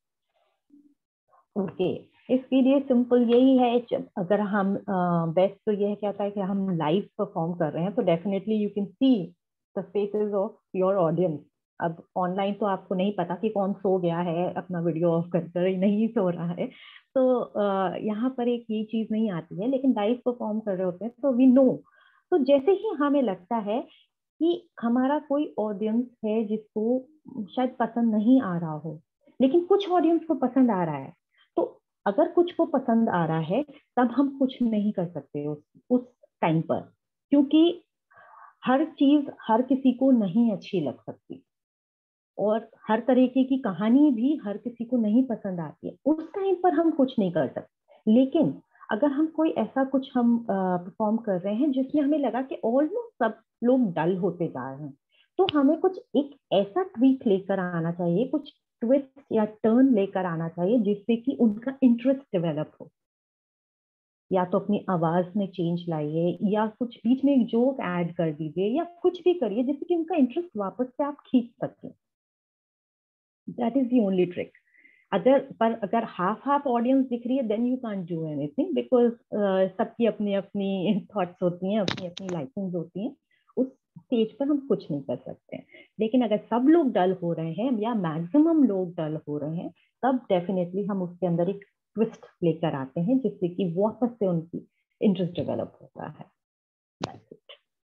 ओके इसके लिए सिंपल यही है, अगर हम बेस्ट तो यह कहता है कि हम लाइव परफॉर्म कर रहे हैं, तो definitely you can see the faces of your audience. अब ऑनलाइन तो आपको नहीं पता कि कौन सो गया है अपना वीडियो ऑफ कर नहीं सो रहा है, तो यहाँ पर एक ये चीज नहीं आती है। लेकिन लाइव परफॉर्म कर रहे होते हैं तो वी नो, तो जैसे ही हमें लगता है कि हमारा कोई ऑडियंस है जिसको शायद पसंद नहीं आ रहा हो, लेकिन कुछ ऑडियंस को पसंद आ रहा है, तो अगर कुछ को पसंद आ रहा है तब हम कुछ नहीं कर सकते उस टाइम पर, क्योंकि हर चीज हर किसी को नहीं अच्छी लग सकती और हर तरीके की कहानी भी हर किसी को नहीं पसंद आती है। उस टाइम पर हम कुछ नहीं कर सकते। लेकिन अगर हम कोई ऐसा कुछ हम परफॉर्म कर रहे हैं जिसमें हमें लगा कि ऑलमोस्ट सब लोग डल होते जा रहे हैं, तो हमें कुछ एक ऐसा ट्वीक लेकर आना चाहिए, कुछ ट्विस्ट या टर्न लेकर आना चाहिए जिससे कि उनका इंटरेस्ट डेवलप हो। या तो अपनी आवाज में चेंज लाइए, या कुछ बीच में एक जोक ऐड कर दीजिए, या कुछ भी करिए जिससे कि उनका इंटरेस्ट वापस से आप खींच सकें। That is the only trick. अगर हाफ ऑडियंस दिख रही है then you can't do anything, because सबकी अपनी अपनी थॉट्स होती हैं, अपनी अपनी लाइकिंग्स होती हैं, उस स्टेज पर हम कुछ नहीं कर सकते हैं। लेकिन अगर सब लोग डल हो रहे हैं या मैक्सिमम लोग डल हो रहे हैं, तब डेफिनेटली हम उसके अंदर एक ट्विस्ट लेकर आते हैं जिससे कि वापस से उनकी इंटरेस्ट डेवलप होता है। That's it.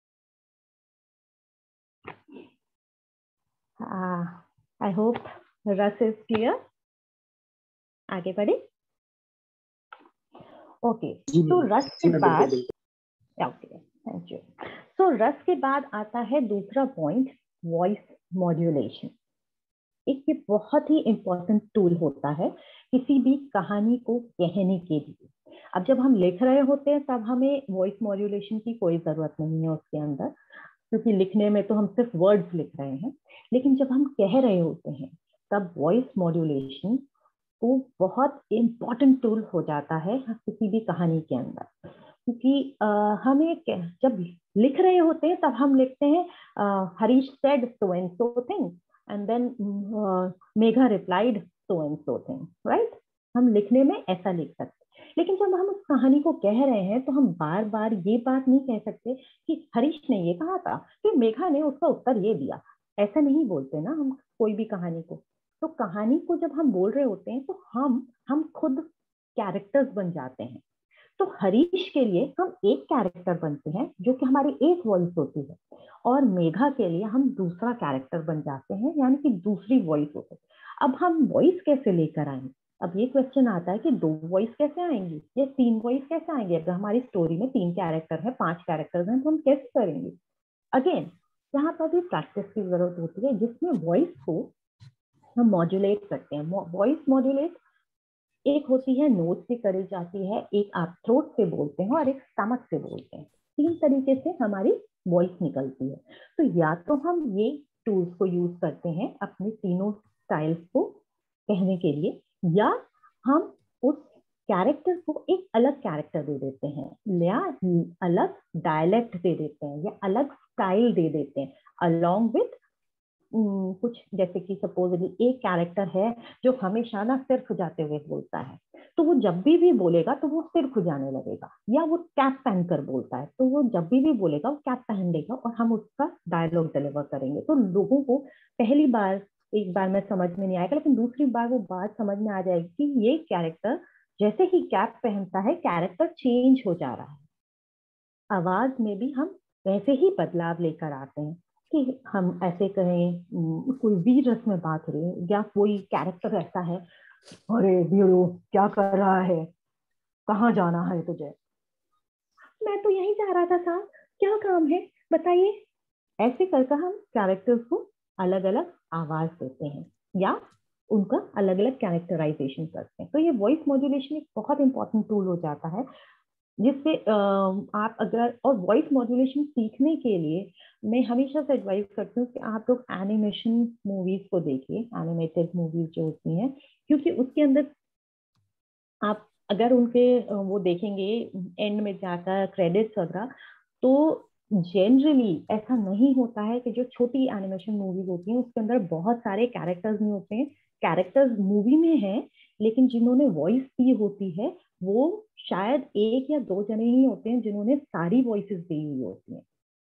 I hope रस is clear. आगे बढ़े। ओके, तो रस के बाद, ओके थैंक यू। सो रस के बाद आता है दूसरा पॉइंट, वॉइस मॉड्यूलेशन। एक ये बहुत ही इंपॉर्टेंट टूल होता है किसी भी कहानी को कहने के लिए। अब जब हम लिख रहे होते हैं तब हमें वॉइस मॉड्यूलेशन की कोई जरूरत नहीं है उसके अंदर, क्योंकि लिखने में तो हम सिर्फ वर्ड्स लिख रहे हैं। लेकिन जब हम कह रहे होते हैं तब वॉइस मॉड्यूलेशन वो बहुत इम्पोर्टेंट टूल हो जाता है किसी भी कहानी के अंदर। क्योंकि हमें जब लिख रहे होते हैं तब हम लिखते हैं Harish said so and so thing and then Megha replied so and so thing, right. हम लिखने में ऐसा लिख सकते हैं। लेकिन जब हम उस कहानी को कह रहे हैं तो हम बार बार ये बात नहीं कह सकते कि हरीश ने ये कहा था कि मेघा ने उसका उत्तर ये दिया। ऐसा नहीं बोलते ना हम कोई भी कहानी को। तो कहानी को जब हम बोल रहे होते हैं तो हम खुद कैरेक्टर्स बन जाते हैं। तो हरीश के लिए हम एक कैरेक्टर बनते हैं जो कि हमारी एक वॉइस होती है, और मेघा के लिए हम दूसरा कैरेक्टर बन जाते हैं, यानी कि दूसरी वॉइस होती है। अब हम वॉइस कैसे लेकर आएंगे? अब ये क्वेश्चन आता है कि 2 वॉइस कैसे आएंगी या 3 वॉइस कैसे आएंगे? अगर हमारी स्टोरी में 3 कैरेक्टर है, 5 कैरेक्टर्स हैं, तो हम कैसे करेंगे? अगेन यहाँ पर भी प्रैक्टिस की जरूरत होती है, जिसमें वॉइस को हम मॉड्यूलेट करते हैं। वॉइस मॉड्यूलेट एक होती है नोज से करी जाती है, एक आप थ्रोट से बोलते हैं और एक स्टमक से बोलते हैं। 3 तरीके से हमारी वॉइस निकलती है। तो या तो हम ये टूल्स को यूज करते हैं अपने तीनों स्टाइल्स को कहने के लिए, या हम उस कैरेक्टर को एक अलग कैरेक्टर दे देते हैं, या अलग डायलेक्ट दे देते हैं, या अलग स्टाइल दे देते हैं अलोंग विथ कुछ। जैसे कि सपोजली एक कैरेक्टर है जो हमेशा ना सिर खुजाते हुए बोलता है, तो वो जब भी बोलेगा तो वो सिर खुजाने लगेगा। या वो कैप पहनकर बोलता है, तो वो जब भी बोलेगा वो कैप पहन लेगा और हम उसका डायलॉग डिलीवर करेंगे। तो लोगों को पहली बार एक बार में समझ में नहीं आएगा, लेकिन दूसरी बार वो बात समझ में आ जाएगी कि ये कैरेक्टर जैसे ही कैप पहनता है कैरेक्टर चेंज हो जा रहा है। आवाज में भी हम वैसे ही बदलाव लेकर आते हैं कि हम ऐसे कहें, कोई वीर रस में बात हो रही है, या कोई कैरेक्टर ऐसा है, अरे वीरू क्या कर रहा है, कहाँ जाना है तुझे? मैं तो यहीं जा रहा था साहब, क्या काम है बताइए। ऐसे करके हम कैरेक्टर्स को अलग अलग आवाज देते हैं या उनका अलग अलग कैरेक्टराइजेशन करते हैं। तो ये वॉइस मॉड्यूलेशन एक बहुत इंपॉर्टेंट टूल हो जाता है, जिससे आप अगर, और वॉइस मॉड्यूलेशन सीखने के लिए मैं हमेशा से एडवाइस करती हूँ कि आप लोग एनिमेशन मूवीज को देखिए, एनिमेटेड मूवीज जो होती हैं, क्योंकि उसके अंदर आप अगर उनके वो देखेंगे एंड में जाकर क्रेडिट्स वगैरह, तो जनरली ऐसा नहीं होता है कि जो छोटी एनिमेशन मूवीज होती हैं उसके अंदर बहुत सारे कैरेक्टर्स नहीं होते हैं। कैरेक्टर्स मूवी में हैं, लेकिन जिन्होंने वॉइस दी होती है वो शायद 1 या 2 जने ही होते हैं जिन्होंने सारी वॉइसेस दी हुई होती हैं।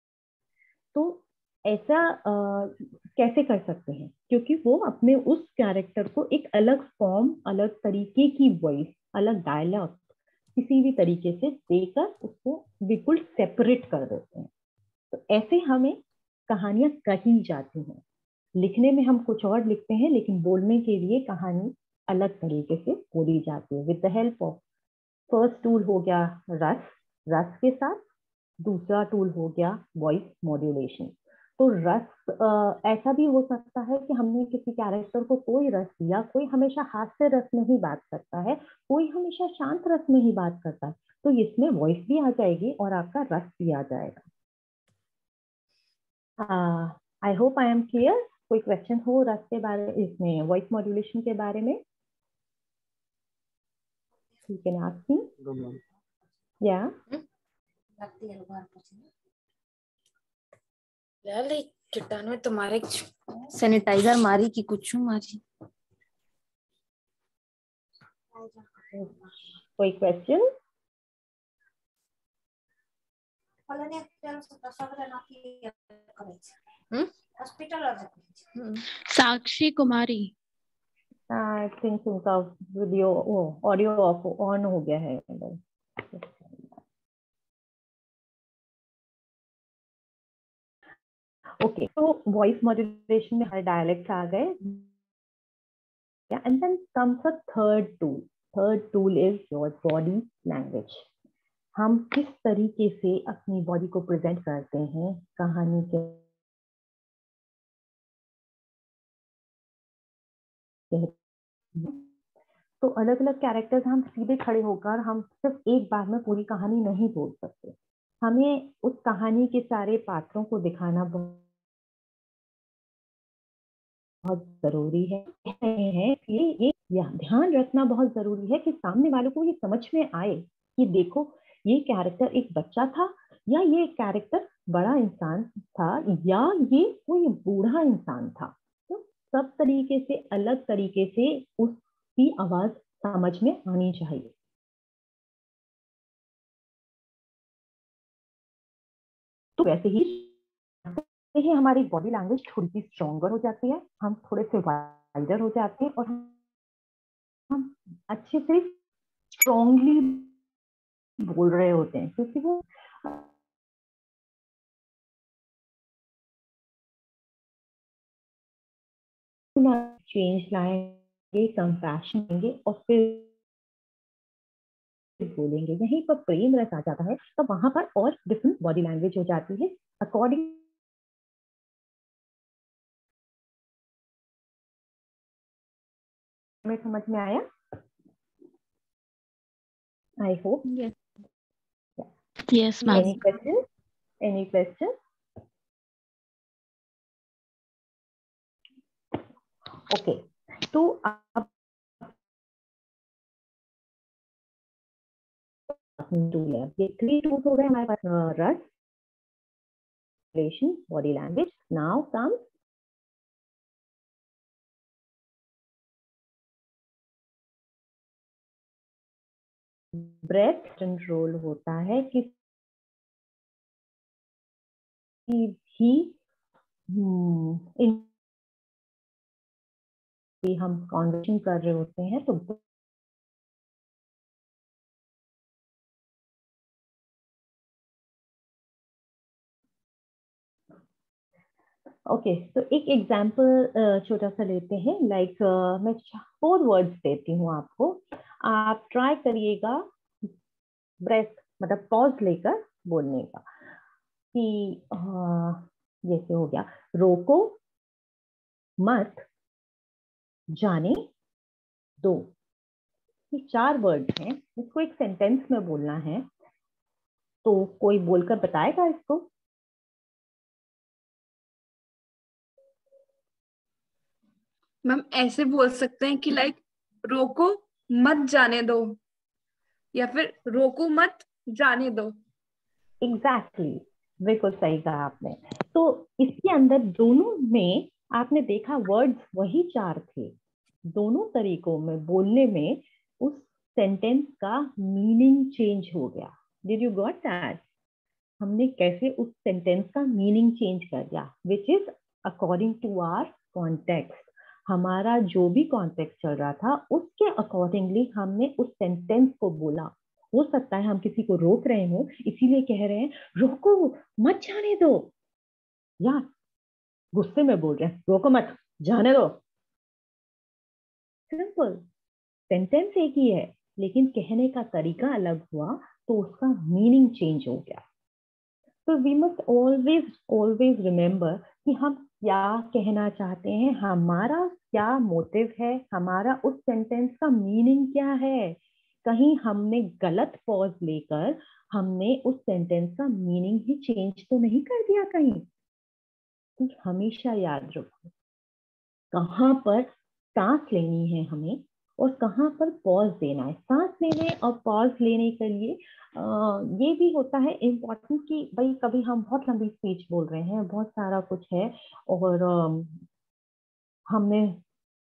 तो ऐसा कैसे कर सकते हैं? क्योंकि वो अपने उस कैरेक्टर को एक अलग फॉर्म, अलग तरीके की वॉइस, अलग डायलॉग किसी भी तरीके से देकर उसको बिल्कुल सेपरेट कर देते हैं। तो ऐसे हमें कहानियां कही जाती हैं। लिखने में हम कुछ और लिखते हैं, लेकिन बोलने के लिए कहानी अलग तरीके से बोली जाती है। With the help of first tool हो गया रस, रस के साथ दूसरा टूल हो गया वॉइस मॉड्यूलेशन। तो रस ऐसा भी हो सकता है कि हमने किसी कैरेक्टर को कोई रस दिया, कोई हमेशा हास्य रस में ही बात करता है, कोई हमेशा शांत रस में ही बात करता है, तो इसमें वॉइस भी आ जाएगी और आपका रस भी आ जाएगा। I hope I am clear. कोई क्वेश्चन हो रस के बारे, इसमें वॉइस मॉड्यूलेशन के बारे में? You can ask me. Yeah. चट्टान में तुम्हारे सैनिटाइजर मारी कि कुछ मारी? कोई question? Sakshi Kumari. I think उनका वीडियो ऑडियो ऑफ ऑन हो गया है। ओके, तो वॉइस मॉड्यूलेशन में हर डायलेक्ट आ गए। And then comes a third tool. Third tool is your body language. हम किस तरीके से अपनी बॉडी को प्रेजेंट करते हैं कहानी के। तो अलग अलग कैरेक्टर्स हम सीधे खड़े होकर हम सिर्फ एक बार में पूरी कहानी नहीं बोल सकते। हमें उस कहानी के सारे पात्रों को दिखाना बहुत जरूरी है कि ये ध्यान रखना बहुत जरूरी है कि सामने वालों को ये समझ में आए कि देखो ये कैरेक्टर एक बच्चा था, या ये कैरेक्टर बड़ा इंसान था, या ये कोई बूढ़ा इंसान था। तो सब तरीके से अलग तरीके से उसकी आवाज समझ में आनी चाहिए। तो वैसे ही हमारी बॉडी लैंग्वेज थोड़ी सी स्ट्रॉन्गर हो जाती है, हम थोड़े से वाइडर हो जाते हैं और हम अच्छे से स्ट्रॉन्गली बोल रहे होते हैं, क्योंकि वो चेंज लाएंगे, कंपैशन देंगे और फिर बोलेंगे। यहीं पर प्रेम रस आ जाता है, तो वहां पर और डिफरेंट बॉडी लैंग्वेज हो जाती है अकॉर्डिंग। में समझ में आया? I hope. Yes ma'am. Any question? Any question? Okay, तो अब टूल है, ये 3 टूल्स हो गए हमारे पास। रस, relation, body language. Now come breath control होता है कि भी हम कॉन्वर्सेशन कर रहे होते हैं तो ओके, तो एक एग्जांपल छोटा सा लेते हैं। लाइक मैं 4 वर्ड्स देती हूँ आपको, आप ट्राई करिएगा ब्रेथ मतलब पॉज लेकर बोलने का। कि जैसे हो गया, रोको, मत, जाने दो। ये 4 वर्ड्स हैं, इसको एक सेंटेंस में बोलना है। तो कोई बोलकर बताएगा इसको? मैम ऐसे बोल सकते हैं कि लाइक रोको मत जाने दो, या फिर रोको मत जाने दो। एग्जैक्टली, बिल्कुल सही कहा आपने। तो इसके अंदर दोनों में आपने देखा वर्ड्स वही 4 थे। दोनों तरीकों में बोलने में उस सेंटेंस का मीनिंग चेंज हो गया। Did you got that? हमने कैसे उस सेंटेंस का मीनिंग चेंज कर दिया, which is according to our context. हमारा जो भी कॉन्टेक्स्ट चल रहा था उसके अकॉर्डिंगली हमने उस सेंटेंस को बोला। हो सकता है हम किसी को रोक रहे हो, इसीलिए कह रहे हैं रोको मत जाने दो, या गुस्से में बोल रहे हैं रोको मत जाने दो। सिंपल, सेंटेंस एक ही है लेकिन कहने का तरीका अलग हुआ तो उसका मीनिंग चेंज हो गया। तो वी मस्ट ऑलवेज रिमेम्बर कि हम क्या कहना चाहते हैं, हमारा क्या मोटिव है, हमारा उस सेंटेंस का मीनिंग क्या है। कहीं हमने गलत पॉज लेकर हमने उस सेंटेंस का मीनिंग ही चेंज तो नहीं कर दिया कहीं। तो हमेशा याद रखो कहाँ पर सांस लेनी है हमें और कहाँ पर पॉज देना है। सांस लेने और पॉज लेने के लिए ये भी होता है इम्पोर्टेंट कि भाई कभी हम बहुत लंबी स्पीच बोल रहे हैं, बहुत सारा कुछ है और हमने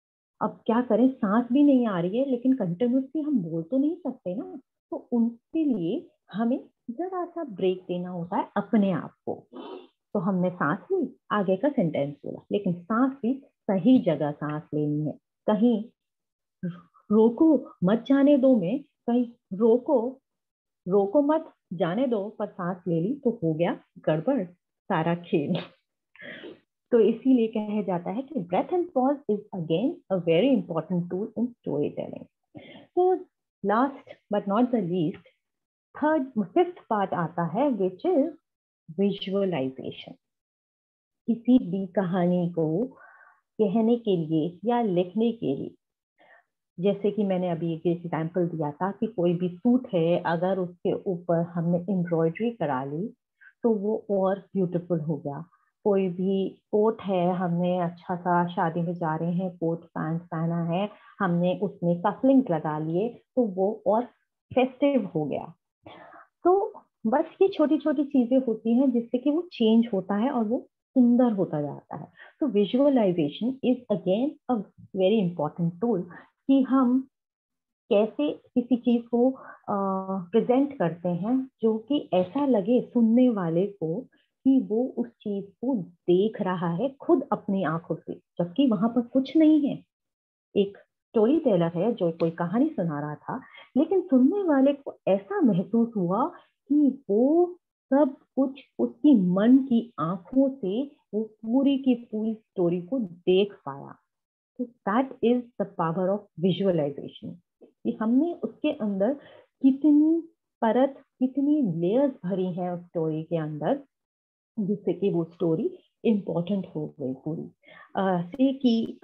अब क्या करें, सांस भी नहीं आ रही है लेकिन कंटिन्यूसली हम बोल तो नहीं सकते ना, तो उनके लिए हमें जरा सा ब्रेक देना होता है अपने आप को। तो हमने सांस ली, आगे का सेंटेंस बोला, लेकिन सांस भी सही जगह सांस लेनी है। कहीं रोको मत जाने दो में, कहीं रोको रोको मत जाने दो पर सांस ले ली तो हो गया गड़बड़ सारा खेल। तो इसीलिए कहा जाता है कि breath and pause is again a very important tool in story telling. तो last but not the least, fifth part आता है विच इज विजुअलाइजेशन। किसी भी कहानी को कहने के लिए या लिखने के लिए, जैसे कि मैंने अभी एक एग्जाम्पल दिया था कि कोई भी सूट है, अगर उसके ऊपर हमने एम्ब्रॉयडरी करा ली तो वो और ब्यूटीफुल हो गया। कोई भी कोट है, हमने अच्छा सा शादी में जा रहे हैं कोट पैंट पहना है, हमने उसमें कफलिंग लगा लिए तो वो और फेस्टिव हो गया। तो बस ये छोटी छोटी चीजें होती हैं जिससे कि वो चेंज होता है और वो सुंदर होता जाता है। तो visualisation is again a very important tool कि हम कैसे किसी चीज को प्रेजेंट करते हैं जो कि ऐसा लगे सुनने वाले को कि वो उस चीज को देख रहा है खुद अपनी आंखों से, जबकि वहां पर कुछ नहीं है। एक स्टोरी टेलर है जो कोई कहानी सुना रहा था, लेकिन सुनने वाले को ऐसा महसूस हुआ कि वो सब कुछ उसकी मन की आंखों से वो पूरी की पूरी स्टोरी को देख पाया। तो that is the power of visualisation, कि हमने उसके अंदर कितनी परत, कितनी लेयर्स भरी हैं उस स्टोरी के अंदर, जिससे कि वो स्टोरी इम्पोर्टेंट हो गई पूरी। से कि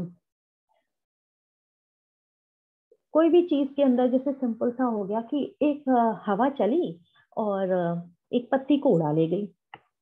कोई भी चीज के अंदर जैसे सिंपल सा हो गया कि एक हवा चली और एक पत्ती को उड़ा ले गई,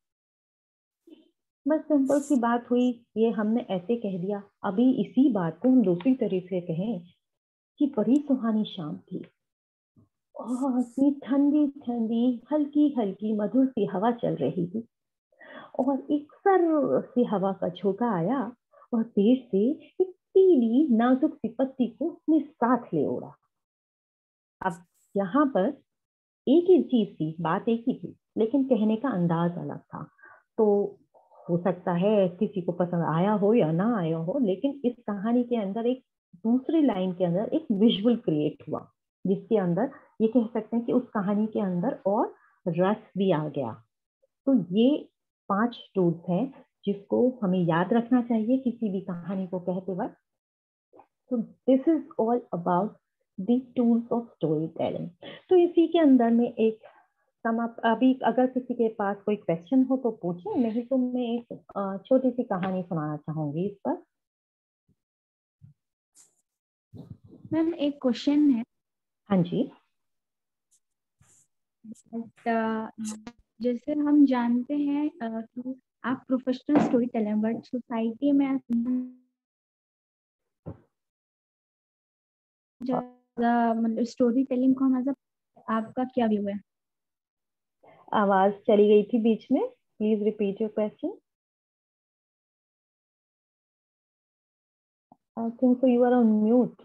बस सिंपल सी बात हुई, ये हमने ऐसे कह दिया। अभी इसी बात को हम दूसरी तरीके से कहें कि बड़ी सुहानी शाम थी और इतनी ठंडी ठंडी हल्की हल्की मधुर सी हवा चल रही थी और एक सर सी हवा का झोंका आया और देर से एक पीली नाजुक सी पत्ती को अपने साथ ले उड़ा। अब यहाँ पर एक ही चीज थी, बात एक ही थी, लेकिन कहने का अंदाज अलग था। तो हो सकता है किसी को पसंद आया हो या ना आया हो, लेकिन इस कहानी के अंदर एक दूसरी लाइन के अंदर एक विजुअल क्रिएट हुआ, जिसके अंदर ये कह सकते हैं कि उस कहानी के अंदर और रस भी आ गया। तो ये 5 टूल्स हैं जिसको हमें याद रखना चाहिए किसी भी कहानी को कहते वक्त। So this is all about the tools of storytelling. तो इसी के अंदर में एक अभी अगर किसी के पास कोई क्वेश्चन हो तो पूछे, नहीं तो मैं एक छोटी सी कहानी सुनाना चाहूंगी इस पर। मैम एक क्वेश्चन है। हाँ जी। जैसे हम जानते हैं कि आप professional story teller, but society में मतलब स्टोरी टेलिंग को हम आपका क्या व्यू है? आवाज चली गई थी बीच में, please repeat your question. I think so you are on mute.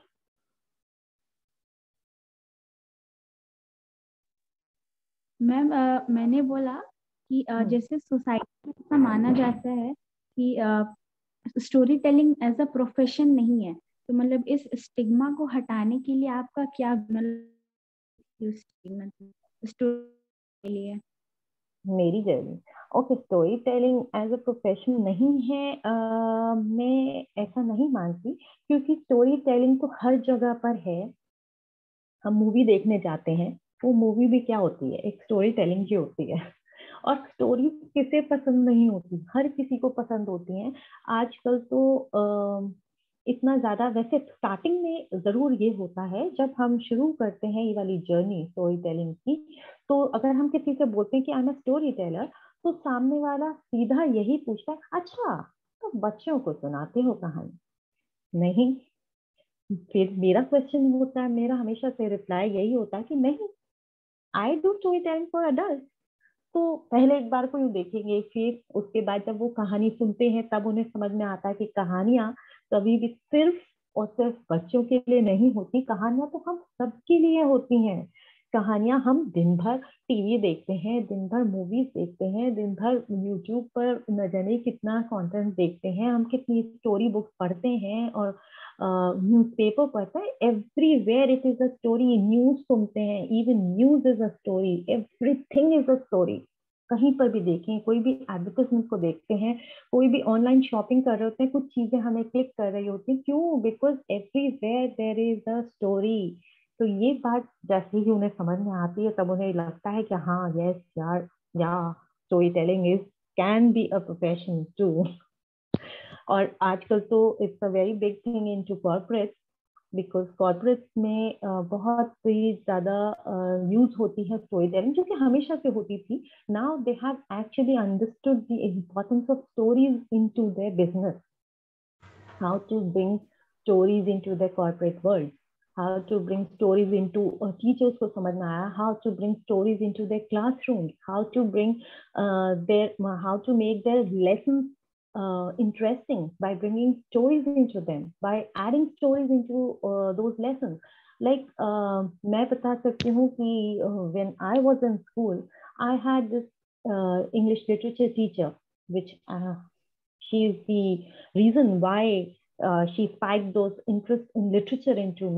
Ma'am मैंने बोला कि जैसे सोसाइटी में ऐसा माना जाता है कि story telling as a profession नहीं है, तो मतलब इस स्टिग्मा को हटाने के लिए आपका क्या मतलब स्टोरी के लिए? मेरी journey, okay, story telling as a profession नहीं है, मैं ऐसा नहीं मानती, क्योंकि स्टोरी टेलिंग तो हर जगह पर है। हम मूवी देखने जाते हैं, वो मूवी भी क्या होती है, एक स्टोरी टेलिंग की होती है। और स्टोरी किसे पसंद नहीं होती, हर किसी को पसंद होती है। आजकल तो इतना ज्यादा, वैसे स्टार्टिंग में जरूर ये होता है जब हम शुरू करते हैं ये वाली जर्नी स्टोरी टेलिंग की, तो अगर हम किसी से बोलते हैं कि I am a story teller, तो सामने वाला सीधा यही पूछता है, अच्छा तो बच्चों को सुनाते हो कहानी? नहीं। फिर मेरा क्वेश्चन होता है, मेरा हमेशा से रिप्लाई यही होता है कि नहीं, I do story telling for adult. तो पहले एक बार को यूँ देखेंगे, फिर उसके बाद जब वो कहानी सुनते हैं तब उन्हें समझ में आता है कि कहानियां कभी भी सिर्फ और सिर्फ बच्चों के लिए नहीं होती, कहानियां तो हम सबके लिए होती हैं। कहानियां हम दिन भर टीवी देखते हैं, दिन भर मूवीज देखते हैं, दिन भर यूट्यूब पर न जाने कितना कंटेंट देखते हैं, हम कितनी स्टोरी बुक्स पढ़ते हैं और न्यूज़पेपर पढ़ते हैं। Everywhere it is a story. News सुनते हैं, even news is a story, everything is a story. कहीं पर भी देखें, कोई भी एडवर्टाइजमेंट को देखते हैं, कोई भी ऑनलाइन शॉपिंग कर रहे होते हैं, कुछ चीजें हमें क्लिक कर रही होती हैं, क्यों? Because everywhere there is a story. तो ये बात जैसे ही उन्हें समझ में आती है, तब उन्हें लगता है कि हाँ, यस यार, या story telling is can be a profession too. और आजकल तो it's a very big thing into corporate, because corporates में बहुत ही ज्यादा यूज होती है स्टोरी टेलिंग, जो कि हमेशा से होती थी। Now they have actually understood the importance of stories into their business, how to bring stories into the corporate world, how to bring stories into teachers को समझ में आया, how to bring stories into their classrooms, how to bring how to make their lessons interesting by bringing stories into them, by adding stories into those lessons. Like मैं बता सकती हूँ कि when I was in school, I had this English literature teacher, which she is the reason why she spiked those interests in literature into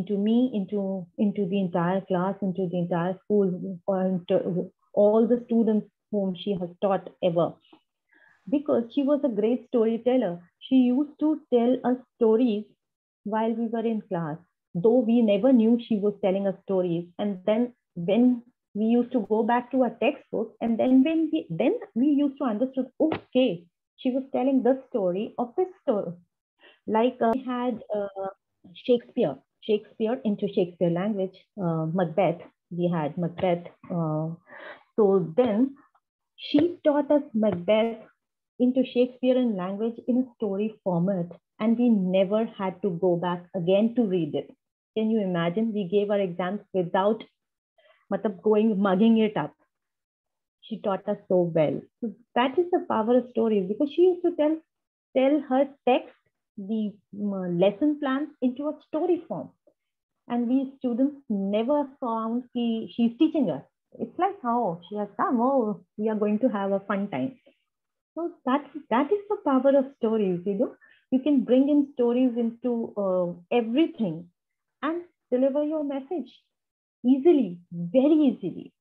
the entire class, into the entire school, or into all the students whom she has taught ever. Because she was a great storyteller. She used to tell us stories while we were in class, though we never knew she was telling us stories. And then when we used to go back to our textbook, and then we used to understand, okay, she was telling the story of this story. Like we had Shakespeare into Shakespeare language, Macbeth. We had Macbeth. So then she taught us Macbeth into Shakespearean language in a story format, and we never had to go back again to read it. Can you imagine? We gave our exams without mugging it up. She taught us so well. So that is the power of stories, because she used to tell her text, the lesson plans, into a story form. And we students never found she's teaching us. It's like, oh, she has come, oh, we are going to have a fun time. So that is the power of stories, you know. You can bring in stories into everything and deliver your message easily, very easily.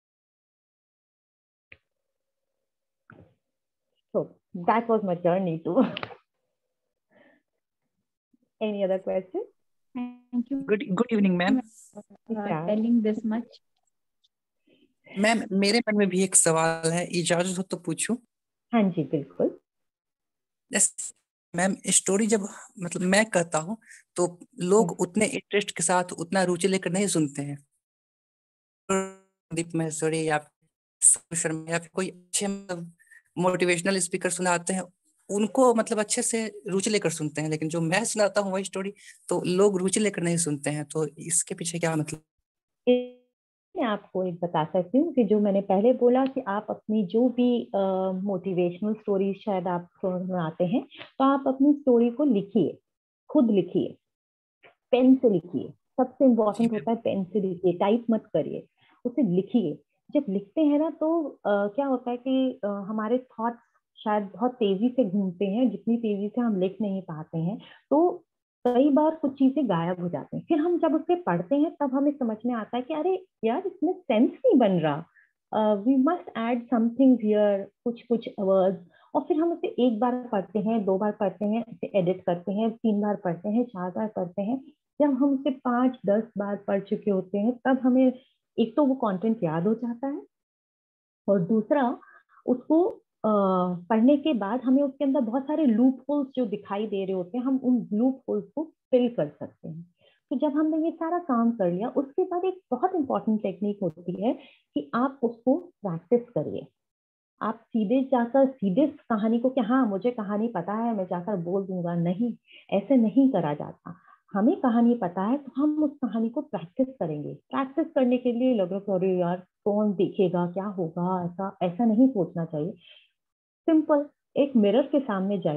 So that was my journey too. Any other questions? Thank you. Good evening, ma'am. Telling this much. Ma'am, मेरे मन में भी एक सवाल है, इजाजत हो तो पूछूं? हाँ जी, बिल्कुल। मैम, स्टोरी जब मतलब मैं कहता हूँ तो लोग उतने इंटरेस्ट के साथ, उतना रुचि लेकर नहीं सुनते हैं। दीप महेश्वरी या शर्मा या फिर कोई अच्छे मतलब मोटिवेशनल स्पीकर सुनाते हैं, उनको मतलब अच्छे से रुचि लेकर सुनते हैं, लेकिन जो मैं सुनाता हूँ वही स्टोरी तो लोग रुचि लेकर नहीं सुनते हैं। तो इसके पीछे क्या मतलब? मैं आपको एक बता सकती हूँ कि जो मैंने पहले बोला कि आप अपनी जो भी मोटिवेशनल स्टोरी शायद आप सुनाते हैं, तो आप अपनी स्टोरी को लिखिए, खुद लिखिए, पेन से लिखिए। सबसे इम्पोर्टेंट होता है पेन से लिखिए, टाइप मत करिए, उसे लिखिए। जब लिखते हैं ना तो क्या होता है कि हमारे थॉट्स शायद बहुत तेजी से घूमते हैं, जितनी तेजी से हम लिख नहीं पाते हैं, तो कई बार कुछ चीजें गायब हो जाती हैं। फिर हम जब उसे पढ़ते हैं तब हमें समझ में आता है कि अरे यार, इसमें सेंस नहीं बन रहा, we must add something here, कुछ वर्ड्स। और फिर हम उसे एक बार पढ़ते हैं, 2 बार पढ़ते हैं, उसे एडिट करते हैं, 3 बार पढ़ते हैं, 4 बार पढ़ते हैं। जब हम उसे 5-10 बार पढ़ चुके होते हैं, तब हमें एक तो वो कंटेंट याद हो जाता है, और दूसरा उसको पढ़ने के बाद हमें उसके अंदर बहुत सारे लूप होल्स जो दिखाई दे रहे होते हैं, हम उन लूप होल्स को फिल कर सकते हैं। तो जब हमने ये सारा काम कर लिया, उसके बाद एक बहुत इंपॉर्टेंट टेक्निक होती है कि आप उसको प्रैक्टिस करिए। आप सीधे कहानी को, कि हाँ मुझे कहानी पता है, मैं जाकर बोल दूंगा, नहीं, ऐसे नहीं करा जाता। हमें कहानी पता है तो हम उस कहानी को प्रैक्टिस करेंगे। प्रैक्टिस करने के लिए लग रहा है अरे यार कौन देखेगा, क्या होगा, ऐसा नहीं सोचना चाहिए। सिंपल, एक मिरर के सामने जाइए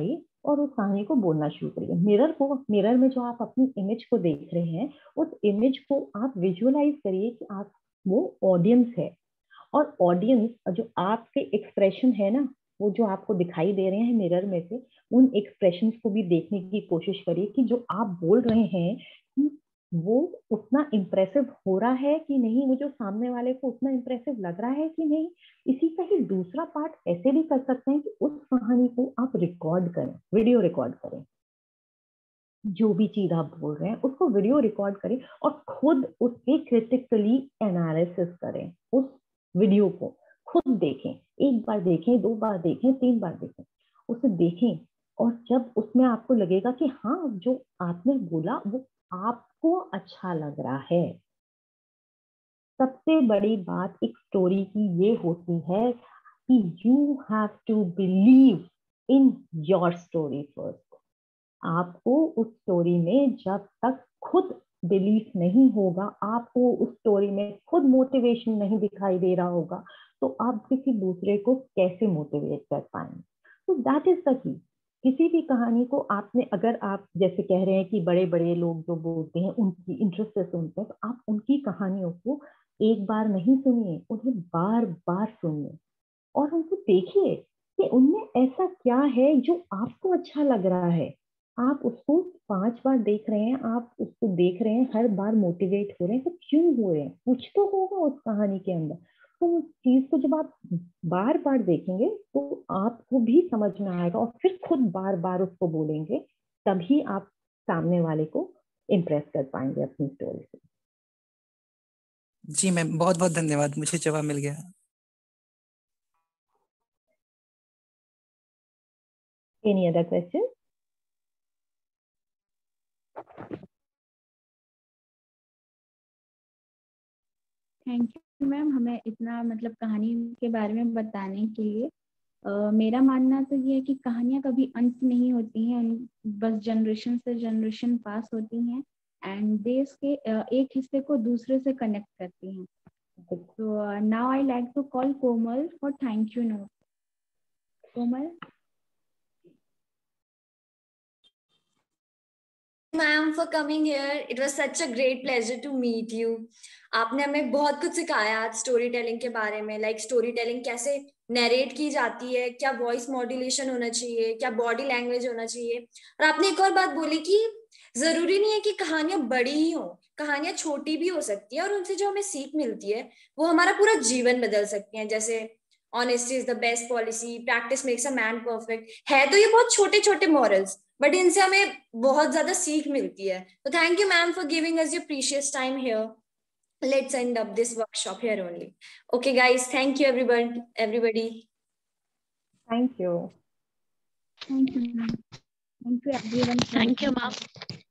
और उस कहानी को बोलना शुरू करिए। मिरर में जो आप अपनी इमेज को देख रहे हैं, उस इमेज को आप विजुअलाइज करिए कि आप वो ऑडियंस है, और ऑडियंस जो आपके एक्सप्रेशन है ना, वो जो आपको दिखाई दे रहे हैं मिरर में से, उन एक्सप्रेशंस को भी देखने की कोशिश करिए कि जो आप बोल रहे हैं कि वो उतना इम्प्रेसिव हो रहा है कि नहीं, वो जो सामने वाले को उतना इम्प्रेसिव लग रहा है कि नहीं। इसी का ही दूसरा पार्ट ऐसे भी कर सकते हैं कि उस कहानी को आप रिकॉर्ड करें, वीडियो रिकॉर्ड करें। जो भी चीज आप बोल रहे हैं उसको वीडियो रिकॉर्ड करें और खुद उसके क्रिटिकली एनालिसिस करें। उस वीडियो को खुद देखें, 1 बार देखें, 2 बार देखें, 3 बार देखें, उसे देखें। और जब उसमें आपको लगेगा कि हाँ, जो आपने बोला वो आपको अच्छा लग रहा है। सबसे बड़ी बात एक स्टोरी की ये होती है कि you have to believe in your story first. आपको उस स्टोरी में जब तक खुद बिलीफ नहीं होगा, आपको उस स्टोरी में खुद मोटिवेशन नहीं दिखाई दे रहा होगा, तो आप किसी दूसरे को कैसे मोटिवेट कर पाएंगे? तो दैट इज द की। किसी भी कहानी को आपने, अगर आप जैसे कह रहे हैं कि बड़े बड़े लोग जो बोलते हैं उनकी इंटरेस्ट से सुनते हैं, तो आप उनकी कहानियों को एक बार नहीं सुनिए, उन्हें बार बार सुनिए और उनको देखिए कि उनमें ऐसा क्या है जो आपको अच्छा लग रहा है। आप उसको 5 बार देख रहे हैं, आप उसको देख रहे हैं, हर बार मोटिवेट हो रहे हैं, तो क्यों हो रहे हैं? कुछ तो होगा उस कहानी के अंदर। तो उस चीज को जब आप बार बार देखेंगे तो आपको भी समझ में आएगा और फिर खुद बार बार उसको बोलेंगे, तभी आप सामने वाले को इम्प्रेस कर पाएंगे अपनी स्टोरी से। जी मैम, बहुत बहुत धन्यवाद, मुझे जवाब मिल गया। Any other question? Thank you ma'am, हमें इतना मतलब कहानी के बारे में बताने के लिए। मेरा मानना तो ये है कि कहानियाँ कभी अंत नहीं होती हैं, बस जनरेशन से जनरेशन पास होती हैं एंड देश के एक हिस्से को दूसरे से कनेक्ट करती हैं। तो now I like to call Komal for thank you note. Komal. Ma'am for coming here, it was such a great pleasure to meet you. आपने हमें बहुत कुछ सिखाया आज स्टोरी टेलिंग के बारे में, लाइक स्टोरी टेलिंग कैसे नरेट की जाती है, क्या वॉइस मॉड्यूलेशन होना चाहिए, क्या बॉडी लैंग्वेज होना चाहिए। और आपने एक और बात बोली कि जरूरी नहीं है कि कहानियां बड़ी ही हो, कहानियां छोटी भी हो सकती है और उनसे जो हमें सीख मिलती है वो हमारा पूरा जीवन बदल सकती है। जैसे honesty is the best policy, practice makes a man perfect, है तो ये बहुत छोटे छोटे मॉरल्स, बट इनसे हमें बहुत ज्यादा सीख मिलती है। तो thank you ma'am for giving us your precious time here. Let's end up this workshop here only. Okay guys, thank you everybody. Thank you. Thank you, ma'am. Thank you everyone. Thank you, ma'am.